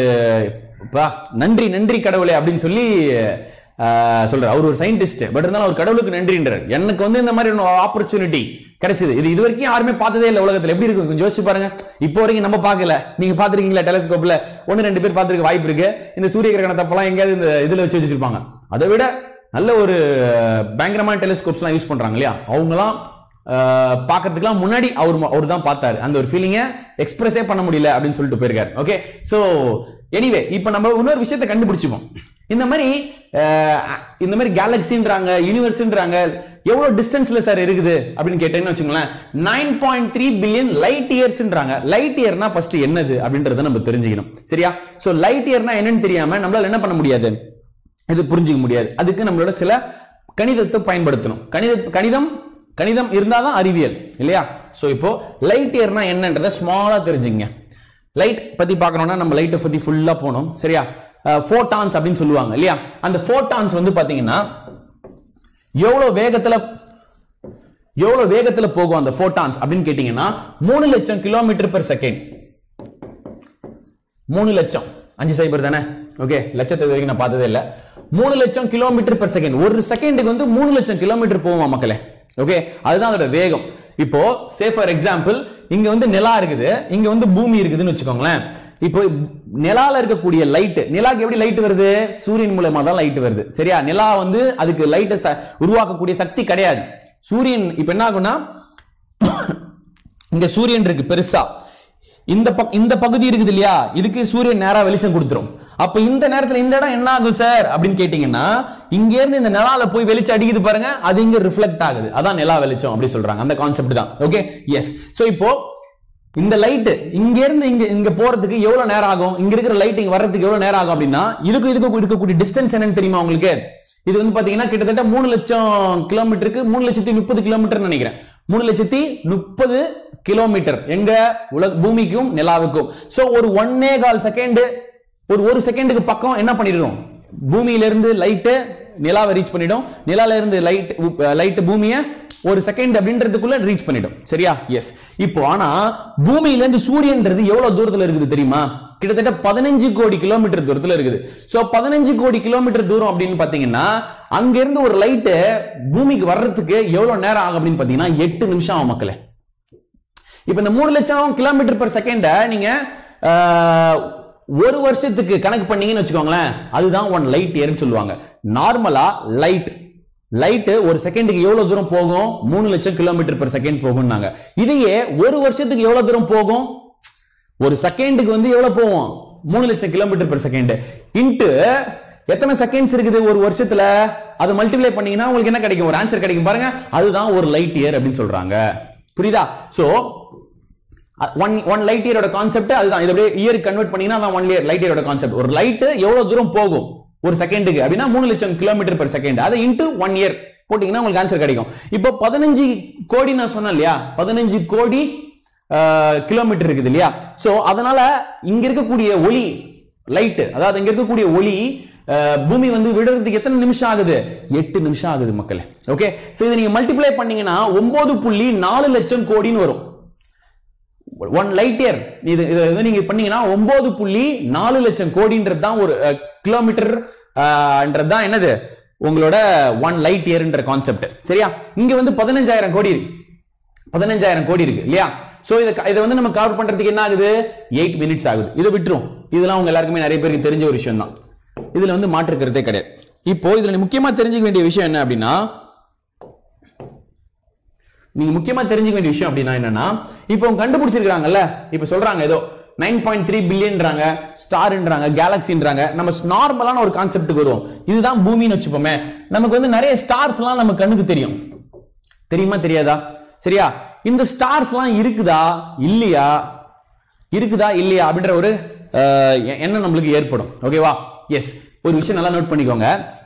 நன்றி நன்றி கடவுளே அப்படின்னு சொல்லி சொல்றார். அவர் ஒரு சயின்டிஸ்ட், பட் இருந்தாலும் அவர் கடவுளுக்கு நன்றின்றார். எனக்கு வந்து இந்த மாதிரி ஒரு ஆப்பர்ச்சுனிட்டி கிடைச்சது. இது இது வரைக்கும் யாருமே பார்த்ததே இல்லை உலகத்துல. எப்படி இருக்கும் கொஞ்சம் யோசிச்சு பாருங்க. இப்போ வரைக்கும் நம்ம பார்க்கல, நீங்க பாத்துருக்கீங்களா? டெலஸ்கோப்ல ஒன்னு ரெண்டு பேர் பார்த்துருக்க வாய்ப்பு இருக்கு. இந்த சூரிய கிரகண தப்பெல்லாம் எங்கேயாவது இந்த இதுல வச்சு வச்சிருப்பாங்க. அதை விட நல்ல ஒரு பயங்கரமான டெலிஸ்கோப்ஸ் எல்லாம் யூஸ் பண்றாங்க இல்லையா, அவங்கலாம் பாக்கிறதுக்குலாம் முன்னாடி அவர் அவர் தான் பார்த்தாரு. அந்த ஒரு ஃபீலிங்கை எக்ஸ்பிரஸே பண்ண முடியல அப்படின்னு சொல்லிட்டு போயிருக்காரு. ஓகே, சோ எனிவே இப்போ நம்ம இன்னொரு விஷயத்தை கண்டுபிடிச்சுப்போம். இந்த மாதிரி இந்த மாதிரி கேலக்சின்றாங்க, யூனிவர்ஸ்ன்றாங்க, எவ்வளவு டிஸ்டன்ஸ்ல சார் இருக்குது அப்படின்னு கேட்டீங்கன்னு வச்சுங்களேன், nine point three billion light இயர்ஸ்ன்றாங்க. லைட் இயர்னா ஃபர்ஸ்ட் என்னது அப்படின்றத நம்ம தெரிஞ்சுக்கணும் சரியா? சோ லைட் இயர்னா என்னன்னு தெரியாம நம்மளால என்ன பண்ண முடியாது, இது புரிஞ்சுக்க முடியாது. அதுக்கு நம்மளோட சில கணிதத்தை பயன்படுத்தணும். கணித கணிதம் கணிதம் இருந்தாதான் அறிவியல் இல்லையா? சோ இப்போ லைட் இயர்னா என்னன்றதை ஸ்மாலா தெரிஞ்சுங்க. லைட் பத்தி பார்க்கணும்னா நம்ம லைட்டை பத்தி ஃபுல்லா போனோம் சரியா? போட்டான்ஸ் அப்படின்னு சொல்லுவாங்க இல்லையா? அந்த போட்டான்ஸ் வந்து பாத்தீங்கன்னா எவ்வளவு வேகத்துல எவ்வளவு வேகத்துல போகும் அந்த போட்டான்ஸ் அப்படின்னு கேட்டீங்கன்னா மூணு லட்சம் கிலோமீட்டர் பெர் செகண்ட். மூணு லட்சம் அஞ்சு சைபர் தானே, ஓகே, லட்சத்தை வரைக்கும் நான் பார்த்ததே இல்ல. மூணு லட்சம் கிலோமீட்டர் பெர் செகண்ட், ஒரு செகண்டுக்கு வந்து மூணு லட்சம் கிலோமீட்டர் போகுமா மக்களே. ஓகே, அதுதான் அதோட வேகம். இப்போ சே ஃபார் எக்ஸாம்பிள் இங்க வந்து நிலா இருக்குது, இங்க வந்து பூமி இருக்குதுன்னு வச்சுக்கோங்களேன். இப்போ நிலால இருக்கக்கூடிய லைட், நிலாக்கு எப்படி லைட் வருது? சூரியன் மூலமா தான் லைட் வருது. சரியா? நிலா வந்து அதுக்கு லைட் உருவாக்கக்கூடிய சக்தி கிடையாது. சூரியன் இப்ப என்ன ஆகும்னா, இங்க சூரியன் இருக்கு பெருசா, இந்த இந்த பகுதி இருக்குது இல்லையா, இதுக்கு சூரியன் நேரா வெளிச்சம் கொடுத்துரும். அப்ப இந்த நேரத்துல இந்த இடம் என்ன ஆகும் சார் அப்படின்னு கேட்டீங்கன்னா, இங்க இருந்து இந்த நிலால போய் வெளிச்சம் அடிக்குது பாருங்க, அது இங்க ரிஃப்ளெக்ட் ஆகுது. அதான் நிலா வெளிச்சம் அப்படி சொல்றாங்க. அந்த கான்செப்ட் தான். Okay, yes. சோ இப்போ இந்த லைட் இங்க இருந்து இங்க இங்க போறதுக்கு எவ்வளவு நேரம் ஆகும்? இங்க இருக்கிற லைட் இங்க வர்றதுக்கு எவ்வளவு நேரம் ஆகும் அப்படின்னா, இதுக்கு இதுக்கு இருக்கக்கூடிய டிஸ்டன்ஸ் என்னன்னு தெரியுமா உங்களுக்கு? இது வந்து பாத்தீங்கன்னா கிட்டத்தட்ட மூணு லட்சம் கிலோமீட்டருக்கு மூணு லட்சத்தி முப்பது கிலோமீட்டர் நினைக்கிறேன். மூணு லட்சத்தி முப்பது கிலோமீட்டர் எங்க உலக பூமிக்கும் நிலாவுக்கும். சோ ஒரு ஒன்னே கால் செகண்ட், ஒரு ஒரு செகண்டுக்கு பக்கம் என்ன பண்ணிடுறோம்? பூமியில இருந்து லைட் நிலாவை ரீச் பண்ணிடும், நிலால இருந்து லைட் லைட் பூமியை ஒரு செகண்ட் அப்படின்றதுக்குள்ள ரீச் பண்ணிடும். சரியா? எஸ். இப்போ ஆனா பூமியில இருந்து சூரியன்றது எவ்வளவு தூரத்துல இருக்குது தெரியுமா? கிட்டத்தட்ட பதினஞ்சு கோடி கிலோமீட்டர் தூரத்துல இருக்குது. சோ பதினஞ்சு கோடி கிலோமீட்டர் தூரம் அப்படின்னு பாத்தீங்கன்னா, அங்க இருந்து ஒரு லைட் பூமிக்கு வர்றதுக்கு எவ்வளவு நேரம் ஆகும் அப்படின்னு பாத்தீங்கன்னா எட்டு நிமிஷம் ஆகும் மக்களே. இப்ப இந்த மூணு லட்சம் கிலோமீட்டர் பெர் செகண்ட நீங்க ஒரு வருஷத்துக்கு கணக்கு பண்ணீங்கன்னு வச்சுக்கோங்களேன், அதுதான் ஒன் லைட் இயர்னு சொல்லுவாங்க. நார்மலா லைட் லைட் ஒரு செகண்டுக்கு எவ்வளவு தூரம் போகும்? மூணு லட்சம் கிலோமீட்டர் பெர் செகண்ட் போகும்னாங்க. இதையே ஒரு வருஷத்துக்கு எவ்வளவு தூரம் போகும்? ஒரு செகண்டுக்கு வந்து எவ்வளவு போகும்? மூணு லட்சம் கிலோமீட்டர் பெர் செகண்ட் இன்ட்டு எத்தனை செகண்ட்ஸ் இருக்குது ஒரு வருஷத்துல, அதை மல்டிப்ளை பண்ணீங்கன்னா உங்களுக்கு என்ன கிடைக்கும்? ஒரு ஆன்சர் கிடைக்கும் பாருங்க. அதுதான் ஒரு லைட் இயர் அப்படின்னு சொல்றாங்க. புரியுதா? சோ ஒன் ஒன் லைட் இயரோட கான்செப்ட் அதுதான். இது அப்படியே இயர் கன்வெர்ட் பண்ணீங்கன்னா அதான் ஒன் லைட் இயரோட கான்செப்ட். ஒரு லைட் எவ்வளவு தூரம் போகும் ஒரு செகண்டுக்கு அப்படின்னா மூணு லட்சம் கிலோமீட்டர் பெர் செகண்ட். அதை இன்டு ஒன் இயர் போட்டீங்கன்னா உங்களுக்கு ஆன்சர் கிடைக்கும். இப்போ பதினஞ்சு கோடி நான் சொன்னேன் இல்லையா, பதினஞ்சு கோடி கிலோமீட்டர் இருக்குது இல்லையா. சோ அதனால இங்க இருக்கக்கூடிய ஒளி லைட், அதாவது இங்க இருக்கக்கூடிய ஒளி பூமி வந்து விடுறதுக்கு எத்தனை நிமிஷம் ஆகுது? எட்டு நிமிஷம் ஆகுது மக்களே. ஓகே, சோ இதை நீங்க மல்டிப்ளை பண்ணீங்கன்னா ஒன்பது புள்ளி நாலு லட்சம் கோடின்னு வரும். ஒன் லைட் இயர் இது இதை நீங்க பண்ணீங்கன்னா ஒன்பது புள்ளி நாலு லட்சம் கோடின்றது தான் ஒரு கிலோமீட்டர் தான் என்னது உங்களோட ஒன் லைட் இயர்ன்ற கான்செப்ட். சரியா? இங்க வந்து பதினஞ்சாயிரம் கோடி இருக்கு, பதினஞ்சாயிரம் கோடி இருக்கு இல்லையா. சோ இதை இதை வந்து நம்ம கவர் பண்றதுக்கு என்ன ஆகுது? எயிட் மினிட்ஸ் ஆகுது. இதை விட்டுரும். இதெல்லாம் உங்க எல்லாருக்குமே நிறைய பேருக்கு தெரிஞ்ச ஒரு விஷயம் தான். இதுல வந்து மாற்றுக்கிறதே கிடையாது. இப்போ இதுல முக்கியமா தெரிஞ்சுக்க வேண்டிய விஷயம் என்ன அப்படின்னா, நீங்க முக்கியமா தெரிஞ்சுக்க வேண்டிய விஷயம் அப்படின்னா என்னன்னா, இப்போ கண்டுபிடிச்சிருக்காங்கல்ல, இப்ப சொல்றாங்க ஏதோ நைன் பாயிண்ட் த்ரீ பில்லியன்றாங்க, ஸ்டார்ன்றாங்க, கேலக்சின்றாங்க. நம்ம நார்மலான ஒரு கான்செப்ட்டுக்கு வருவோம். இதுதான் பூமின்னு வச்சுப்போமே. நமக்கு வந்து நிறைய ஸ்டார்ஸ் எல்லாம் நம்ம கண்ணுக்கு தெரியும். தெரியுமா தெரியாதா? சரியா? இந்த ஸ்டார்ஸ் எல்லாம் இருக்குதா இல்லையா, இருக்குதா இல்லையா அப்படின்ற ஒரு எண்ணம் நம்மளுக்கு ஏற்படும். ஓகேவா? எஸ். ஒரு விஷயம் நல்லா நோட் பண்ணிக்கோங்க.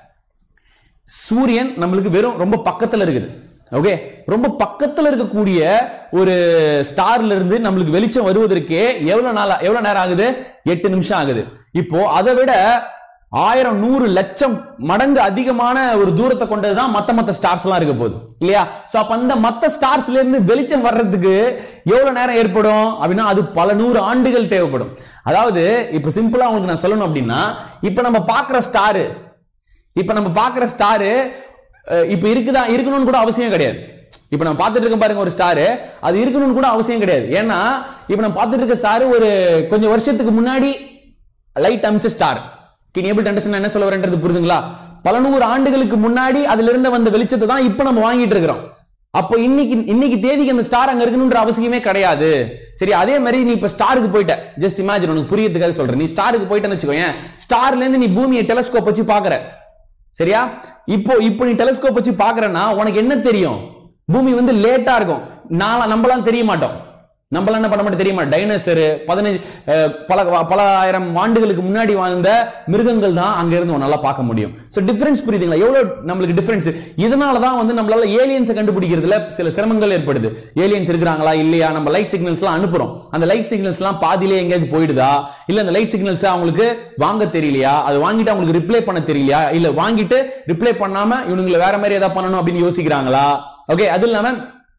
சூரியன் நம்மளுக்கு வெறும் ரொம்ப பக்கத்துல இருக்குது. ஓகே, ரொம்ப பக்கத்துல இருக்கக்கூடிய ஒரு ஸ்டார்ல இருந்து நம்மளுக்கு வெளிச்சம் வருவதற்கே எவ்வளவு நாள் எவ்வளவு நேரம் ஆகுது? எட்டு நிமிஷம் ஆகுது. இப்போ அதை விட ஆயிரம் நூறு லட்சம் மடங்கு அதிகமான ஒரு தூரத்தை கொண்டதுதான் மத்த மத்த ஸ்டார்ஸ் எல்லாம் இருக்க போகுது இல்லையா. சோ அப்ப அந்த மத்த ஸ்டார்ஸ்ல இருந்து வெளிச்சம் வர்றதுக்கு எவ்வளவு நேரம் ஏற்படும் அப்படின்னா அது பல நூறு ஆண்டுகள் தேவைப்படும். அதாவது இப்ப சிம்பிளா உங்களுக்கு நான் சொல்லணும் அப்படின்னா, இப்ப நம்ம பாக்குற ஸ்டாரு இப்ப நம்ம பாக்குற ஸ்டாரு இப்ப இருக்குதா இருக்கணும்னு கூட அவசியம் கிடையாது. இப்ப நம்ம பார்த்துட்டு இருக்க பாருங்க ஒரு ஸ்டார், அது இருக்கணும்னு கூட அவசியம் கிடையாது. ஏன்னா இப்ப நம்ம பார்த்துட்டு இருக்க ஸ்டார் ஒரு கொஞ்சம் வருஷத்துக்கு முன்னாடி லைட் அமிச்ச star. Can able to understand என்ன சொல்ல வரேன்றது புரியுதுங்களா? பல நூறு ஆண்டுகளுக்கு முன்னாடி அதுல இருந்து வந்த வெளிச்சத்தை தான் இப்ப நம்ம வாங்கிட்டு இருக்கிறோம். அப்போ இன்னைக்கு இன்னைக்கு தேதிக்கு அந்த ஸ்டார் அங்க இருக்கணும்ன்ற அவசியமே கிடையாது. சரி, அதே மாதிரி நீ இப்ப ஸ்டாருக்கு போயிட்ட, ஜஸ்ட் இமேஜின், உனக்கு புரியறதுக்காக சொல்றேன். நீ ஸ்டாருக்கு போயிட்டேன்னு வச்சுக்கோங்க, ஸ்டார்ல இருந்து நீ பூமியை டெலஸ்கோப் வச்சு பாக்குற. சரியா? இப்போ இப்போ நீ டெலஸ்கோப் வச்சு பாக்குறன்னா உனக்கு என்ன தெரியும்? பூமி வந்து லேட்டா இருக்கும். நாளா நம்மளாம் தெரிய மாட்டோம். நம்மளாம் என்ன பண்ண மாட்டோம் தெரியுமா? டைனோசர் பதினஞ்சு பல பல ஆயிரம் ஆண்டுகளுக்கு முன்னாடி வாழ்ந்த மிருகங்கள் தான் அங்க இருந்து நல்லா பார்க்க முடியும். சோ டிஃபரன்ஸ் புரியுதுங்களா? எவ்வளவு நம்மளுக்கு டிஃபரன்ஸ். இதனாலதான் வந்து நம்மளால ஏலியன்ஸை கண்டுபிடிக்கிறதுல சில சிரமங்கள் ஏற்படுது. ஏலியன்ஸ் இருக்கிறாங்களா இல்லையா, நம்ம லைட் சிக்னல்ஸ் எல்லாம் அனுப்புறோம். அந்த லைட் சிக்னல்ஸ் எல்லாம் பாதியிலே எங்கேயாவது போயிடுதா, இல்ல அந்த லைட் சிக்னல்ஸ் அவங்களுக்கு வாங்க தெரியலையா, அது வாங்கிட்டு அவங்களுக்கு ரிப்ளை பண்ண தெரியலையா, இல்ல வாங்கிட்டு ரிப்ளை பண்ணாம இவனுங்களை வேற மாதிரி ஏதாவது பண்ணணும் அப்படின்னு யோசிக்கிறாங்களா? ஓகே, அது இல்லாம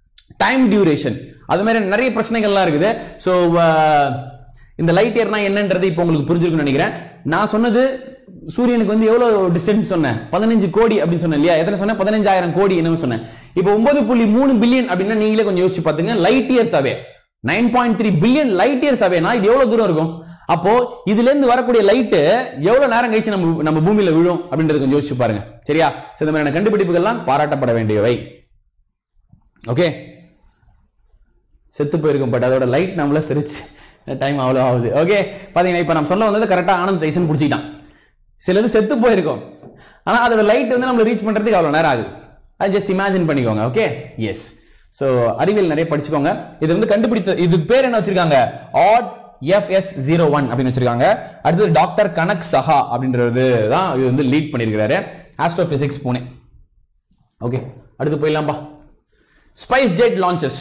டைம் டியூரேஷன், அது மாதிரி நிறைய பிரச்சனைகள்லாம் இருக்குது. ஸோ இந்த லைட் இயர்னா என்னன்றது இப்போ உங்களுக்கு புரிஞ்சிருக்குன்னு நினைக்கிறேன். நான் சொன்னது சூரியனுக்கு வந்து எவ்வளவு டிஸ்டன்ஸ் சொன்னேன், பதினஞ்சு கோடி அப்படின்னு சொன்னேன் இல்லையா? எத்தனை சொன்னேன்? பதினஞ்சாயிரம் கோடி என்ன சொன்னேன். இப்போ ஒன்பது புள்ளி மூணு பில்லியன் அப்படின்னா நீங்களே கொஞ்சம் யோசிச்சு பாத்துங்க. Light years away, nine point three billion light years அவேனா இது எவ்வளவு தூரம் இருக்கும்? அப்போ இதுல இருந்து வரக்கூடிய லைட் எவ்வளவு நேரம் கழிச்சு நம்ம நம்ம பூமியில விழும் அப்படின்றது கொஞ்சம் யோசிச்சு பாருங்க. சரியா? இந்த மாதிரியான கண்டுபிடிப்புகள்லாம் பாராட்டப்பட வேண்டியவை. ஓகே, செத்து போயிருக்கும், பட் அதோட லைட் நம்மள சிரிச்சு டைம் அவ்வளோ ஆகுது. ஓகே, பாத்தீங்கன்னா இப்ப நம்ம சொல்ல வந்தது கரெக்டா ஆனந்த் டைசன் பிடிச்சிட்டான். சிலது செத்து போயிருக்கும், ஆனா அதோட லைட் வந்து நம்ம ரீச் பண்றதுக்கு அவ்வளவு நேரம் ஆகுது. அது ஜஸ்ட் இமேஜின் பண்ணிக்கோங்க. Okay, yes. சோ அறிவியல் நிறைய படிச்சுக்கோங்க. இது வந்து கண்டுபிடித்த இதுக்கு பேர் என்ன வச்சிருக்காங்க? AUD F S zero one அப்படின்னு வச்சிருக்காங்க. அடுத்தது டாக்டர் கனக் சஹா அப்படின்றது தான் இது வந்து லீட் பண்ணியிருக்கிறாரு, ஆஸ்ட்ரோபிசிக்ஸ் புனே. ஓகே, அடுத்து போயிடலாம்பா. SpiceJet launches.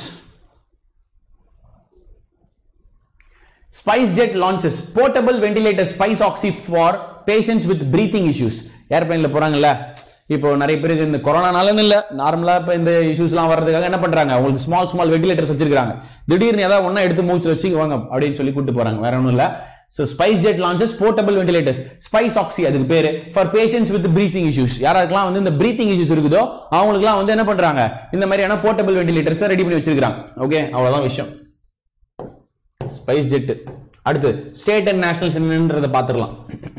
SpiceJet launches portable ventilator Spice Oxy for patients with breathing issues. ஏர்பிளைன்ல போறாங்கல்ல, இப்போ நிறைய பேருக்கு இந்த கொரோனானாலன்னு இல்ல, நார்மலா இப்ப இந்த இஷ்யூஸ்லாம் வர்றதுக்காக என்ன பண்றாங்க, உங்களுக்கு ஸ்மால் ஸ்மால் வென்டிலேட்டர்ஸ் வச்சிருக்காங்க. திடீர்னு ஏதாவது ஒண்ணா எடுத்து மூச்சுல வச்சு வாங்க அப்படின்னு சொல்லி கூட்டு போறாங்க, வேற ஒன்றும் இல்ல. So Spice Jet launches portable ventilators, Spice Oxy அதுக்கு பேரு, for patients with breathing issues. யாராருக்கெல்லாம் வந்து இந்த breathing issues இருக்குதோ அவங்களுக்குலாம் வந்து என்ன பண்றாங்க, இந்த மாதிரியான portable ventilators ரெடி பண்ணி வச்சிருக்காங்க. ஓகே, அவ்வளவுதான் விஷயம். Spice Jet. அடுத்து ஸ்டேட் அண்ட் நேஷனல் என்னன்றதை பார்த்துடலாம்.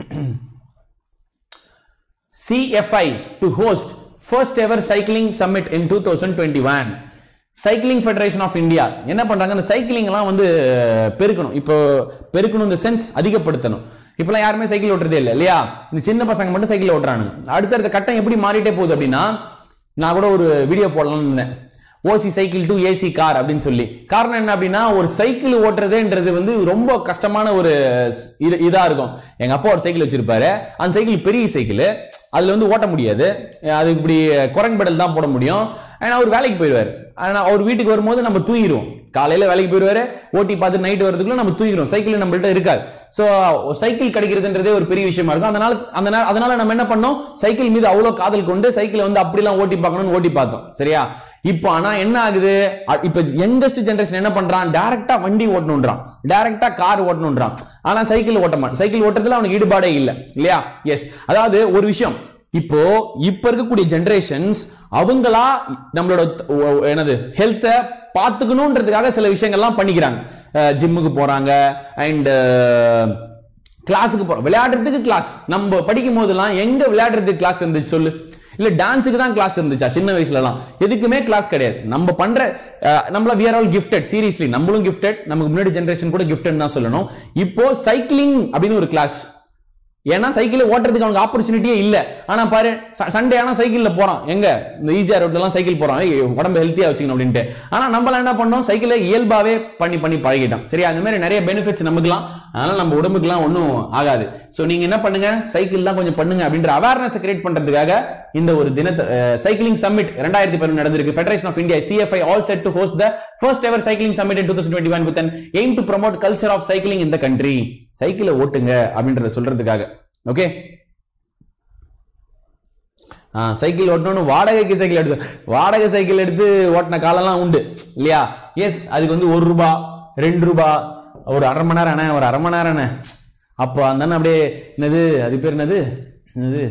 C F I to host first ever cycling summit in two thousand twenty-one. Cycling federation of India என்ன பண்றாங்க, இந்த சைக்கிளிங் எல்லாம் வந்து பெருக்கணும். இப்போ பெருக்கணும், இந்த சென்ஸ் அதிகப்படுத்தணும். இப்பெல்லாம் யாருமே சைக்கிள் ஓட்டுறதே இல்லை இல்லையா? இந்த சின்ன பசங்க மட்டும் சைக்கிள் ஓட்டுறாங்க. அடுத்தடுத்த கட்டம் எப்படி மாறிட்டே போகுது அப்படின்னா, நான் கூட ஒரு வீடியோ போடலாம்னு இருந்தேன், OC cycle to AC car அப்படின்னு சொல்லி. காரணம் என்ன அப்படின்னா, ஒரு சைக்கிள் ஓட்டுறதுன்றது வந்து ரொம்ப கஷ்டமான ஒரு இதா இருக்கும். எங்க அப்பா ஒரு சைக்கிள் வச்சிருப்பாரு, அந்த சைக்கிள் பெரிய சைக்கிள், அதுல வந்து ஓட்ட முடியாது, அதுக்கு இப்படி குரங்கு பெடல் தான் போட முடியும். ஆனா அவர் வேலைக்கு போயிடுவாரு, ஆனா அவர் வீட்டுக்கு வரும்போது நம்ம தூங்கிடுவோம். காலையில வேலைக்கு போயிடுவாரு, ஓட்டி பார்த்து நைட் வரதுக்குள்ள நம்ம தூங்கிடுவோம், சைக்கிள் நம்மள்ட்ட இருக்காது. சோ சைக்கிள் கிடைக்கிறதுன்றதே ஒரு பெரிய விஷயமா இருக்கும். அதனால அதனால நம்ம என்ன பண்ணோம், சைக்கிள் மீது அவ்வளவு காதல் கொண்டு சைக்கிள் வந்து அப்படிலாம் ஓட்டி பார்க்கணும்னு ஓட்டி பார்த்தோம். சரியா? இப்போ ஆனா என்ன ஆகுது, இப்ப யங்கஸ்ட் ஜெனரேஷன் என்ன பண்றான், டைரக்டா வண்டி ஓட்டணும்ன்றான், டைரக்டா கார் ஓட்டணும்ன்றான். ஆனா சைக்கிள் ஓட்ட மாட்டான். சைக்கிள் ஓட்டுறதுல அவனுக்கு ஈடுபாடே இல்லை இல்லையா? எஸ். அதாவது ஒரு விஷயம், இப்போ இப்ப இருக்கக்கூடிய ஜெனரேஷன்ஸ் அவங்களா நம்மளோட என்னது ஹெல்த்தை பார்த்துக்கணும்ன்றதுக்காக சில விஷயங்கள்லாம் பண்ணிக்கிறாங்க. ஜிம்முக்கு போறாங்க, அண்ட் கிளாஸுக்கு போறோம், விளையாடுறதுக்கு கிளாஸ். நம்ம படிக்கும் போதெல்லாம் எங்க விளையாடுறதுக்கு கிளாஸ் இருந்துச்சு சொல்லு? இல்ல டான்ஸுக்கு தான் கிளாஸ் இருந்துச்சா சின்ன வயசுல எல்லாம்? எதுக்குமே கிளாஸ் கிடையாது. நம்ம பண்ற நம்மள we are all gifted, seriously நம்மளும் gifted, நமக்கு முன்னாடி ஜெனரேஷன் கூட gifted தான் சொல்லணும். இப்போ சைக்கிளிங் அப்படின்னு ஒரு கிளாஸ், ஏன்னா சைக்கிள் ஓட்டுறதுக்கு அவனுக்கு ஆப்பர்ச்சுனிட்டியே இல்ல. ஆனா பாரு, சண்டே ஆனா சைக்கிள்ல போறான், எங்க இந்த ஈஸியா ரோட்ல எல்லாம் சைக்கிள் போறான், உடம்பு ஹெல்த்தியா வச்சுக்கணும் அப்படின்ட்டு. ஆனா நம்மள என்ன பண்ணோம், சைக்கிளை இயல்பாவே பண்ணி பண்ணி பழகிட்டோம். சரியா? அந்த மாதிரி நிறைய பெனிஃபிட்ஸ் நமக்குலாம், அதனால நம்ம உடம்புக்குலாம் ஒன்றும் ஆகாது. சோ நீங்க என்ன பண்ணுங்க, சைக்கிள் தான் கொஞ்சம் பண்ணுங்க அப்படின்ற அவேர்னஸ் கிரியேட் பண்றதுக்காக இந்த ஒரு தினத்தை சைக்கிளிங் சம்மிட் இரண்டாயிரத்தி பதினொன்று நடந்திருக்கு. Federation of India C F I all set to host the first ever cycling summit in twenty twenty-one with an aim to promote culture of cycling in the country. சைக்கிளை ஓட்டுங்க அப்படின்றத சொல்றதுக்காக. Okay, cycle ஓட்டணும்னு வாடகைக்கு cycle எடுத்து வாடகை cycle எடுத்து ஓட்டின காலம்லாம் உண்டு இல்லையா? எஸ். அதுக்கு வந்து ஒரு ரூபா ரெண்டு ரூபா ஒரு அரை மணி நேரம் அண்ணே, ஒரு அரை மணி நேரம் அண்ணே. அப்போ அந்த அப்படியே என்னது அது பேர் என்னது என்னது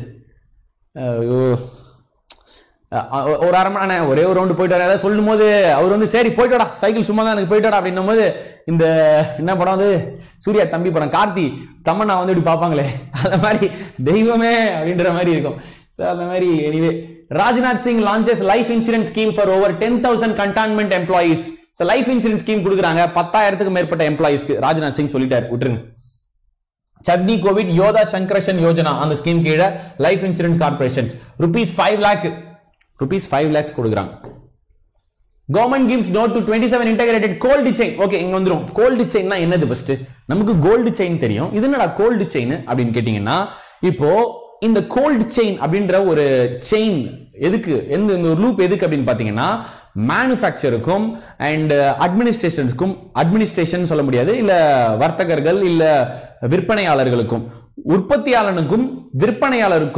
ஒரு அரை மணி நேரம் ஒரே ஒரு ரவுண்டு போயிட்டு வர ஏதாவது சொல்லும் போது அவர் வந்து சரி போயிட்டு வாடா, சைக்கிள் சும்மா தான் எனக்கு போயிட்டு வாடா அப்படின்னும் போது, இந்த என்ன படம் வந்து சூர்யா தம்பி படம், கார்த்தி தமன்னா வந்து இப்படி பார்ப்பாங்களே, அந்த மாதிரி தெய்வமே அப்படின்ற மாதிரி இருக்கும். ஸோ அந்த மாதிரி anyway, Rajnath Singh launches life insurance scheme for over ten thousand cantonment employees. So life insurance scheme கொடுக்குறாங்க பத்தாயிரத்துக்கு மேற்பட்ட எம்ப்ளாயிஸ்க்கு. ராஜ்நாத் சிங் சொல்லிட்டார், விட்டுருங்க. சட்னி கோவிட் யோதா சங்கரஷன் யோஜனா அந்த ஸ்கீம் கீழே life insurance corporations rupees five lakh rupees five lakhs கொடுக்குறாங்க. Government gives nod to twenty seven integrated cold chain. Okay, இங்க வந்துரும். கோல்டு செயின்னா என்னது? ஃபர்ஸ்ட் நமக்கு கோல்டு செயின் தெரியும், இது என்னடா கோல்டு செயின் அப்படின்னு கேட்டீங்கன்னா, இப்போ இந்த கோல்டு செயின் அப்படின்ற ஒரு செயின் எதுக்கு, எந்த ஒரு லூப் எதுக்கு அப்படின்னு பாத்தீங்கன்னா, மேனுஃபேக்சருக்கும் அண்ட் அட்மினிஸ்ட்ரேஷனுக்கும், அட்மினிஸ்ட்ரேஷன் சொல்ல முடியாது, இல்ல வர்த்தகர்கள் இல்ல விற்பனையாளர்களுக்கும், உற்பத்தியாளனுக்கும் விற்பனையாளருக்கும்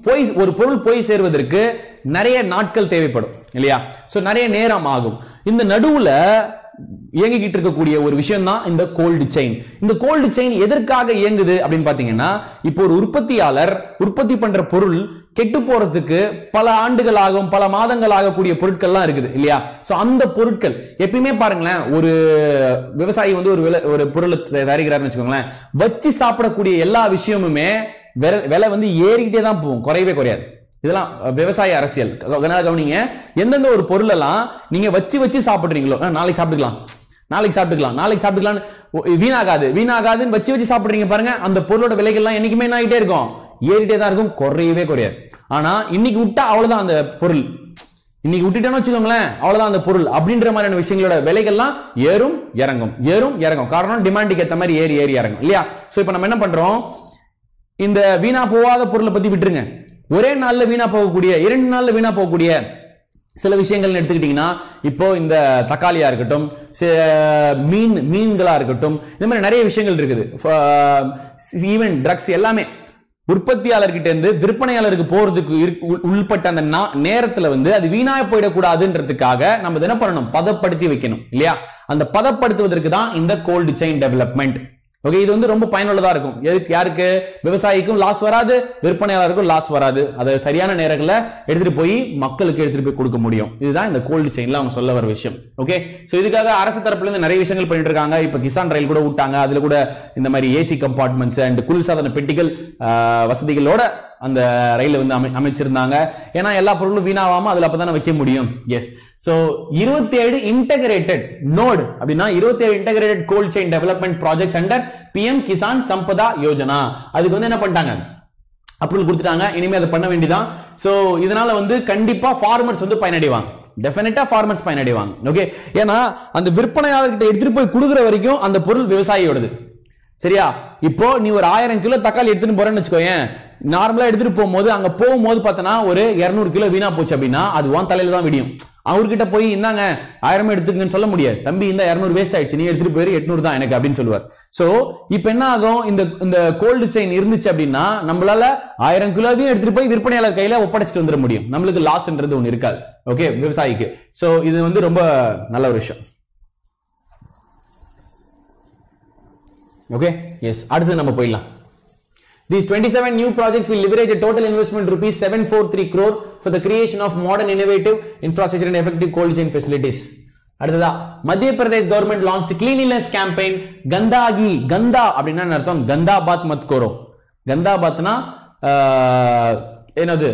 போய் ஒரு பொருள் போய் சேர்வதற்கு நிறைய நாட்கள் தேவைப்படும் இல்லையா? சோ நிறைய நேரம் ஆகும். இந்த நடுவுல இயங்கிக்கிட்டு இருக்கக்கூடிய ஒரு விஷயம் தான் இந்த கோல்டு செயின். இந்த கோல்டு செயின் எதற்காக இயங்குது அப்படின்னு பாத்தீங்கன்னா, இப்போ ஒரு உற்பத்தியாளர் உற்பத்தி பண்ற பொருள் கெட்டு போறதுக்கு பல ஆண்டுகள் ஆகும், பல மாதங்கள் ஆகக்கூடிய பொருட்கள்லாம் இருக்குது இல்லையா? சோ அந்த பொருட்கள் எப்பயுமே பாருங்களேன், ஒரு விவசாயி வந்து ஒரு ஒரு பொருளை தயாரிக்கிறாருன்னு வச்சுக்கோங்களேன், வச்சு சாப்பிடக்கூடிய எல்லா விஷயமுமே விலை வந்து ஏறிக்கிட்டே தான் போகும், குறையவே குறையாது. இதெல்லாம் விவசாய அரசியல். கவனிங்க, எந்தெந்த ஒரு பொருள் எல்லாம் நீங்க வச்சு வச்சு சாப்பிடுறீங்களோ, நாளைக்கு சாப்பிட்டுக்கலாம் நாளைக்கு சாப்பிட்டுக்கலாம் நாளைக்கு சாப்பிட்டுக்கலாம் வீணாகாது வீணாகாதுன்னு வச்சு வச்சு சாப்பிடுறீங்க பாருங்க, அந்த பொருளோட விலைகள்லாம் என்னைக்குமே என்ன ஆகிட்டே இருக்கும், ஏறிட்டே தான் இருக்கும், குறையவே குறையாது. ஆனா இன்னைக்கு விட்டா அவ்வளவுதான் அந்த பொருள், இன்னைக்கு விட்டுட்டேன்னு வச்சுக்கோங்களேன் அவ்வளவுதான் அந்த பொருள் அப்படின்ற மாதிரியான விஷயங்களோட விலைகள்லாம் ஏறும் இறங்கும் ஏறும் இறங்கும். காரணம் டிமாண்டுக்கு ஏற்ற மாதிரி ஏறி ஏறி இறங்கும் இல்லையா? சோ இப்போ நம்ம என்ன பண்றோம், இந்த வீணா போகாத பொருளை பத்தி விட்டுருங்க, ஒரே நாள்ல வீணா போகக்கூடிய, இரண்டு நாள்ல வீணா போகக்கூடிய சில விஷயங்கள் எடுத்துக்கிட்டீங்கன்னா, இப்போ இந்த தக்காளியா இருக்கட்டும், மீன் மீன்களா இருக்கட்டும், இந்த மாதிரி நிறைய விஷயங்கள் இருக்குது. ஈவன் ட்ரக்ஸ் எல்லாமே உற்பத்தியாளர்கிட்ட இருந்து விற்பனையாளருக்கு போறதுக்கு உள்பட்ட அந்த நேரத்துல வந்து அது வீணா போயிடக்கூடாதுன்றதுக்காக நம்ம என்ன பண்ணணும், பதப்படுத்தி வைக்கணும் இல்லையா? அந்த பதப்படுத்துவதற்கு தான் இந்த கோல்டு செயின் டெவலப்மெண்ட். ஓகே, இது வந்து ரொம்ப பயனுள்ளதா இருக்கும். எதுக்கு, யாருக்கு? விவசாயிக்கும் லாஸ் வராது, விற்பனையாளருக்கும் லாஸ் வராது. அதை சரியான நேரங்களில் எடுத்துட்டு போய் மக்களுக்கு எடுத்துட்டு போய் கொடுக்க முடியும். இதுதான் இந்த கோல்டு செயின்ல அவங்க சொல்ல வர விஷயம். ஓகே, சோ இதுக்காக அரசு தரப்புல இருந்து நிறைய விஷயங்கள் பண்ணிட்டு இருக்காங்க. இப்ப கிசான் ரயில் கூட விட்டாங்க, அதுல கூட இந்த மாதிரி ஏசி கம்பார்ட்மெண்ட்ஸ் அண்ட் குளிர்சாதன பெட்டிகள் வசதிகளோட அந்த ரயில் வந்து அமை அமைச்சிருந்தாங்க. ஏன்னா எல்லா பொருளும் வீணாவாம அதுல அப்பதானே வைக்க முடியும். எஸ், சோ இருபத்தி ஏழு இன்டகிரேட்டட் நோட் அப்படின்னா இருபத்தி ஏழு integrated cold chain development projects under PM Kisan Sampada Yojana. அதுக்கு வந்து என்ன பண்ணிட்டாங்க, அப்ரூவல் கொடுத்துட்டாங்க. இனிமே அதை பண்ண வேண்டியதான். சோ இதனால வந்து கண்டிப்பா ஃபார்மர்ஸ் வந்து பயனடைவாங்க, டெஃபினட்டா ஃபார்மர்ஸ் பயனடைவாங்க. ஓகே, ஏன்னா அந்த விற்பனையாளர்கிட்ட எடுத்துட்டு போய் கொடுக்குற வரைக்கும் அந்த பொருள் விவசாயியோடது. சரியா? இப்போ நீ ஒரு ஆயிரம் கிலோ தக்காளி எடுத்துட்டு போறேன்னு வச்சுக்கோயேன், நார்மலா எடுத்துட்டு போகும்போது அங்க போகும்போது பார்த்தனா ஒரு இருநூறு கிலோ வீணா போச்சு அப்படின்னா அது உன் தலையில தான் விடியும். அவர்கிட்ட போய் இந்தாங்க ஆயிரமே எடுத்துக்கன்னு சொல்ல முடியாது. தம்பி இந்த இருநூறு வேஸ்ட் ஆயிடுச்சு, நீ எடுத்துட்டு போயிரு, எட்நூறு தான் எனக்கு அப்படின்னு சொல்லுவார். சோ இப்போ என்ன ஆகும், இந்த இந்த கோல்டு செயின் இருந்துச்சு அப்படின்னா நம்மளால ஆயிரம் கிலோவையும் எடுத்துட்டு போய் விற்பனையாளர் கையில ஒப்படைச்சிட்டு வந்துட முடியும். நம்மளுக்கு லாஸ்ன்றது ஒண்ணு இருக்காது. ஓகே, விவசாயிக்கு. சோ இது வந்து ரொம்ப நல்ல ஒரு விஷயம். ஓகே, எஸ், அடுத்து நம்ம போயிடலாம். These twenty-seven new projects will leverage a total investment rupees seven hundred forty-three crore for the creation of modern innovative infrastructure and effective cold chain facilities. அடுத்ததா, Madhya Pradesh government launched cleanliness campaign Gandagi. கந்தா அப்படின்னா என்ன அர்த்தம்? கந்தா பாத் மத் கரோ. கந்தா பாத்னா என்னது,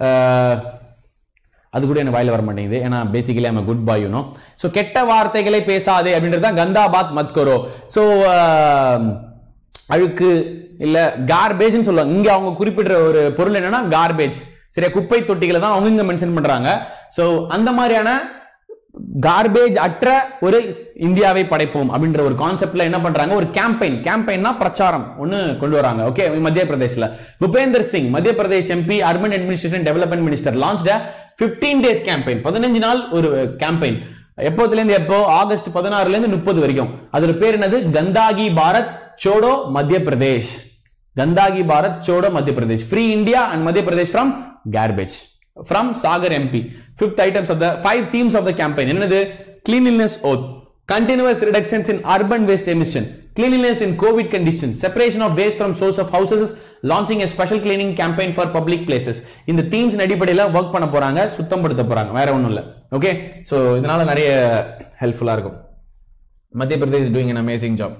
அது கூட எனக்கு வாயில வர மாட்டேங்குது, ஏன்னா basically I'm a good boy, you know. So கெட்ட வார்த்தைகளை பேசாதே அப்படின்றது தான் கந்தா பாத் மத் கரோ. சோ அழுக்கு இல்ல கார்பேஜ்னு சொல்லுவாங்க. இங்க அவங்க குறிப்பிட்ட ஒரு பொருள் என்னன்னா கார்பேஜ். சரியா? குப்பை தொட்டிகளை தான் அவங்க இங்க மென்ஷன் பண்றாங்க. சோ அந்த மாதிரியான கார்பேஜ் அற்ற ஒரு இந்தியாவை படைப்போம் அப்படின்ற ஒரு கான்செப்ட்ல என்ன பண்றாங்க, ஒரு கேம்பெயின். கேம்பெயின்னா பிரச்சாரம் ஒன்னு கொண்டு வராங்க. ஓகே, மத்திய பிரதேஷ்ல Bhupender Singh, Madhya Pradesh MP, urban administration development minister launched fifteen days campaign. பதினஞ்சு நாள் ஒரு கேம்பெயின். எப்போதுல இருந்து எப்போ? ஆகஸ்ட் பதினாறுல இருந்து முப்பது வரைக்கும். அதுல பேர் என்னது? கந்தாகி பாரத் छोड़ो मध्य प्रदेश. Gandagi Bharat Chhodo Madhya Pradesh. Free India and Madhya Pradesh from garbage. From Sagar M P. Fifth items of the five themes of the campaign. என்னது? Cleanliness oath, continuous reductions in urban waste emission, cleanliness in COVID conditions, separation of waste from source of houses, launching a special cleaning campaign for public places. இந்த themes அடிப்படையில் work பண்ண போறாங்க, சுத்தப்படுத்த போறாங்க, வேற ஒண்ணும் இல்ல. ஓகே, சோ இதனால நிறைய ஹெல்ப்ஃபுல்லா இருக்கும். மத்திய Pradesh is doing an amazing job.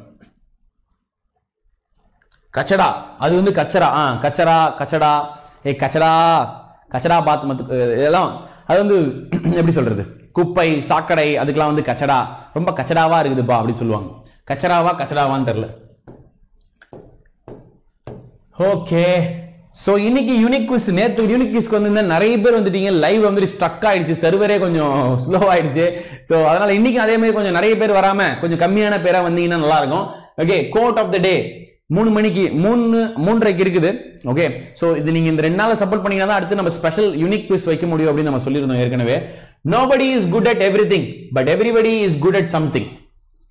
கச்சடா, அது வந்து கச்சரா. ஆ கச்சரா கச்சடா ஏ கச்சடா கச்சடா பாத் மத் இதெல்லாம் அது வந்து எப்படி சொல்றது, குப்பை சாக்கடை, அதுக்கெல்லாம் வந்து கச்சடா, ரொம்ப கச்சடாவா இருக்குதுப்பா அப்படி சொல்லுவாங்க. கச்சராவா கச்சடாவான்னு தெரியல. ஓகே, சோ இன்னைக்கு யூனிக் குவிஸ், நேற்று யூனிக் குவிஸ்க்கு வந்து நிறைய பேர் வந்துட்டீங்க. லைவ் வந்து ஸ்ட்ரக் ஆயிடுச்சு, சர்வரே கொஞ்சம் ஸ்லோ ஆயிடுச்சு. சோ அதனால இன்னைக்கு அதே மாதிரி கொஞ்சம் நிறைய பேர் வராம கொஞ்சம் கம்மியான பேரா வந்தீங்கன்னா நல்லா இருக்கும். Okay, quote of the day மூணு மணிக்கு மூணு மூன்றரைக்கு இருக்குது. ஓகே, சோ இது நீங்க இந்த ரெண்டு நாள் சப்போர்ட் பண்ணீங்கன்னா தான் அடுத்து நம்ம ஸ்பெஷல் யூனிக் குவிஸ் வைக்க முடியும் அப்படின்னு நம்ம சொல்லியிருந்தோம் ஏற்கனவே. Nobody is good at everything but everybody is good at something.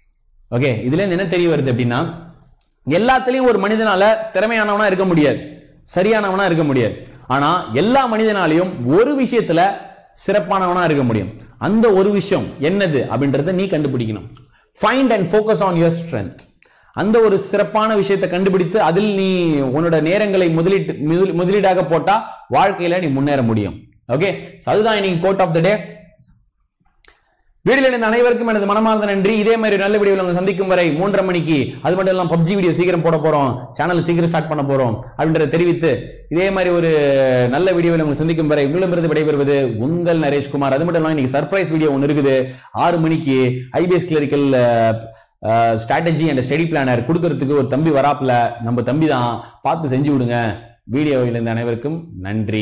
Okay, இதுல என்ன தெரிய வருது அப்படின்னா, எல்லாத்துலயும் ஒரு மனிதனால திறமையானவனா இருக்க முடியாது. சரியானவனா இருக்க முடியாது. ஆனா எல்லா மனிதனாலையும் ஒரு விஷயத்துல சிறப்பானவனா இருக்க முடியும். அந்த ஒரு விஷயம் என்னது அப்படின்றத நீ கண்டுபிடிக்கணும். Find and focus on your strength. அந்த ஒரு சிறப்பான விஷயத்தை கண்டுபிடித்து அதில் நீ உன்னோட நேரங்களை முதலீட்டு முதலீடாக போட்டா வாழ்க்கையில நீ முன்னேற முடியும். ஓகே, அதுதான் இன்னைக்கு கோட் ஆஃப் த டே. வீடியோல இருந்த அனைவருக்கும் எனது மனமார்ந்த நன்றி. இதே மாதிரி நல்ல வீடியோவில் உங்களை சந்திக்கும் வரை மூன்றரை மணிக்கு, அது மட்டும் இல்லாமல் பப்ஜி வீடியோ சீக்கிரம் போட போறோம், சேனல் சீக்கிரம் ஸ்டார்ட் பண்ண போறோம் அப்படின்றத தெரிவித்து, இதே மாதிரி ஒரு நல்ல வீடியோவில் உங்களை சந்திக்கும் வரை உங்களிடமிருந்து விடைபெறுவது உங்கள் நரேஷ்குமார். அது மட்டும் இல்லாமல் இன்னைக்கு சர்ப்ரைஸ் வீடியோ ஒன்று இருக்குது. ஆறு மணிக்கு IPS clerical strategy and study planner கொடுக்கறதுக்கு ஒரு தம்பி வராப்புல. நம்ம தம்பி தான், பார்த்து செஞ்சு விடுங்க. வீடியோவில் இருந்த அனைவருக்கும் நன்றி.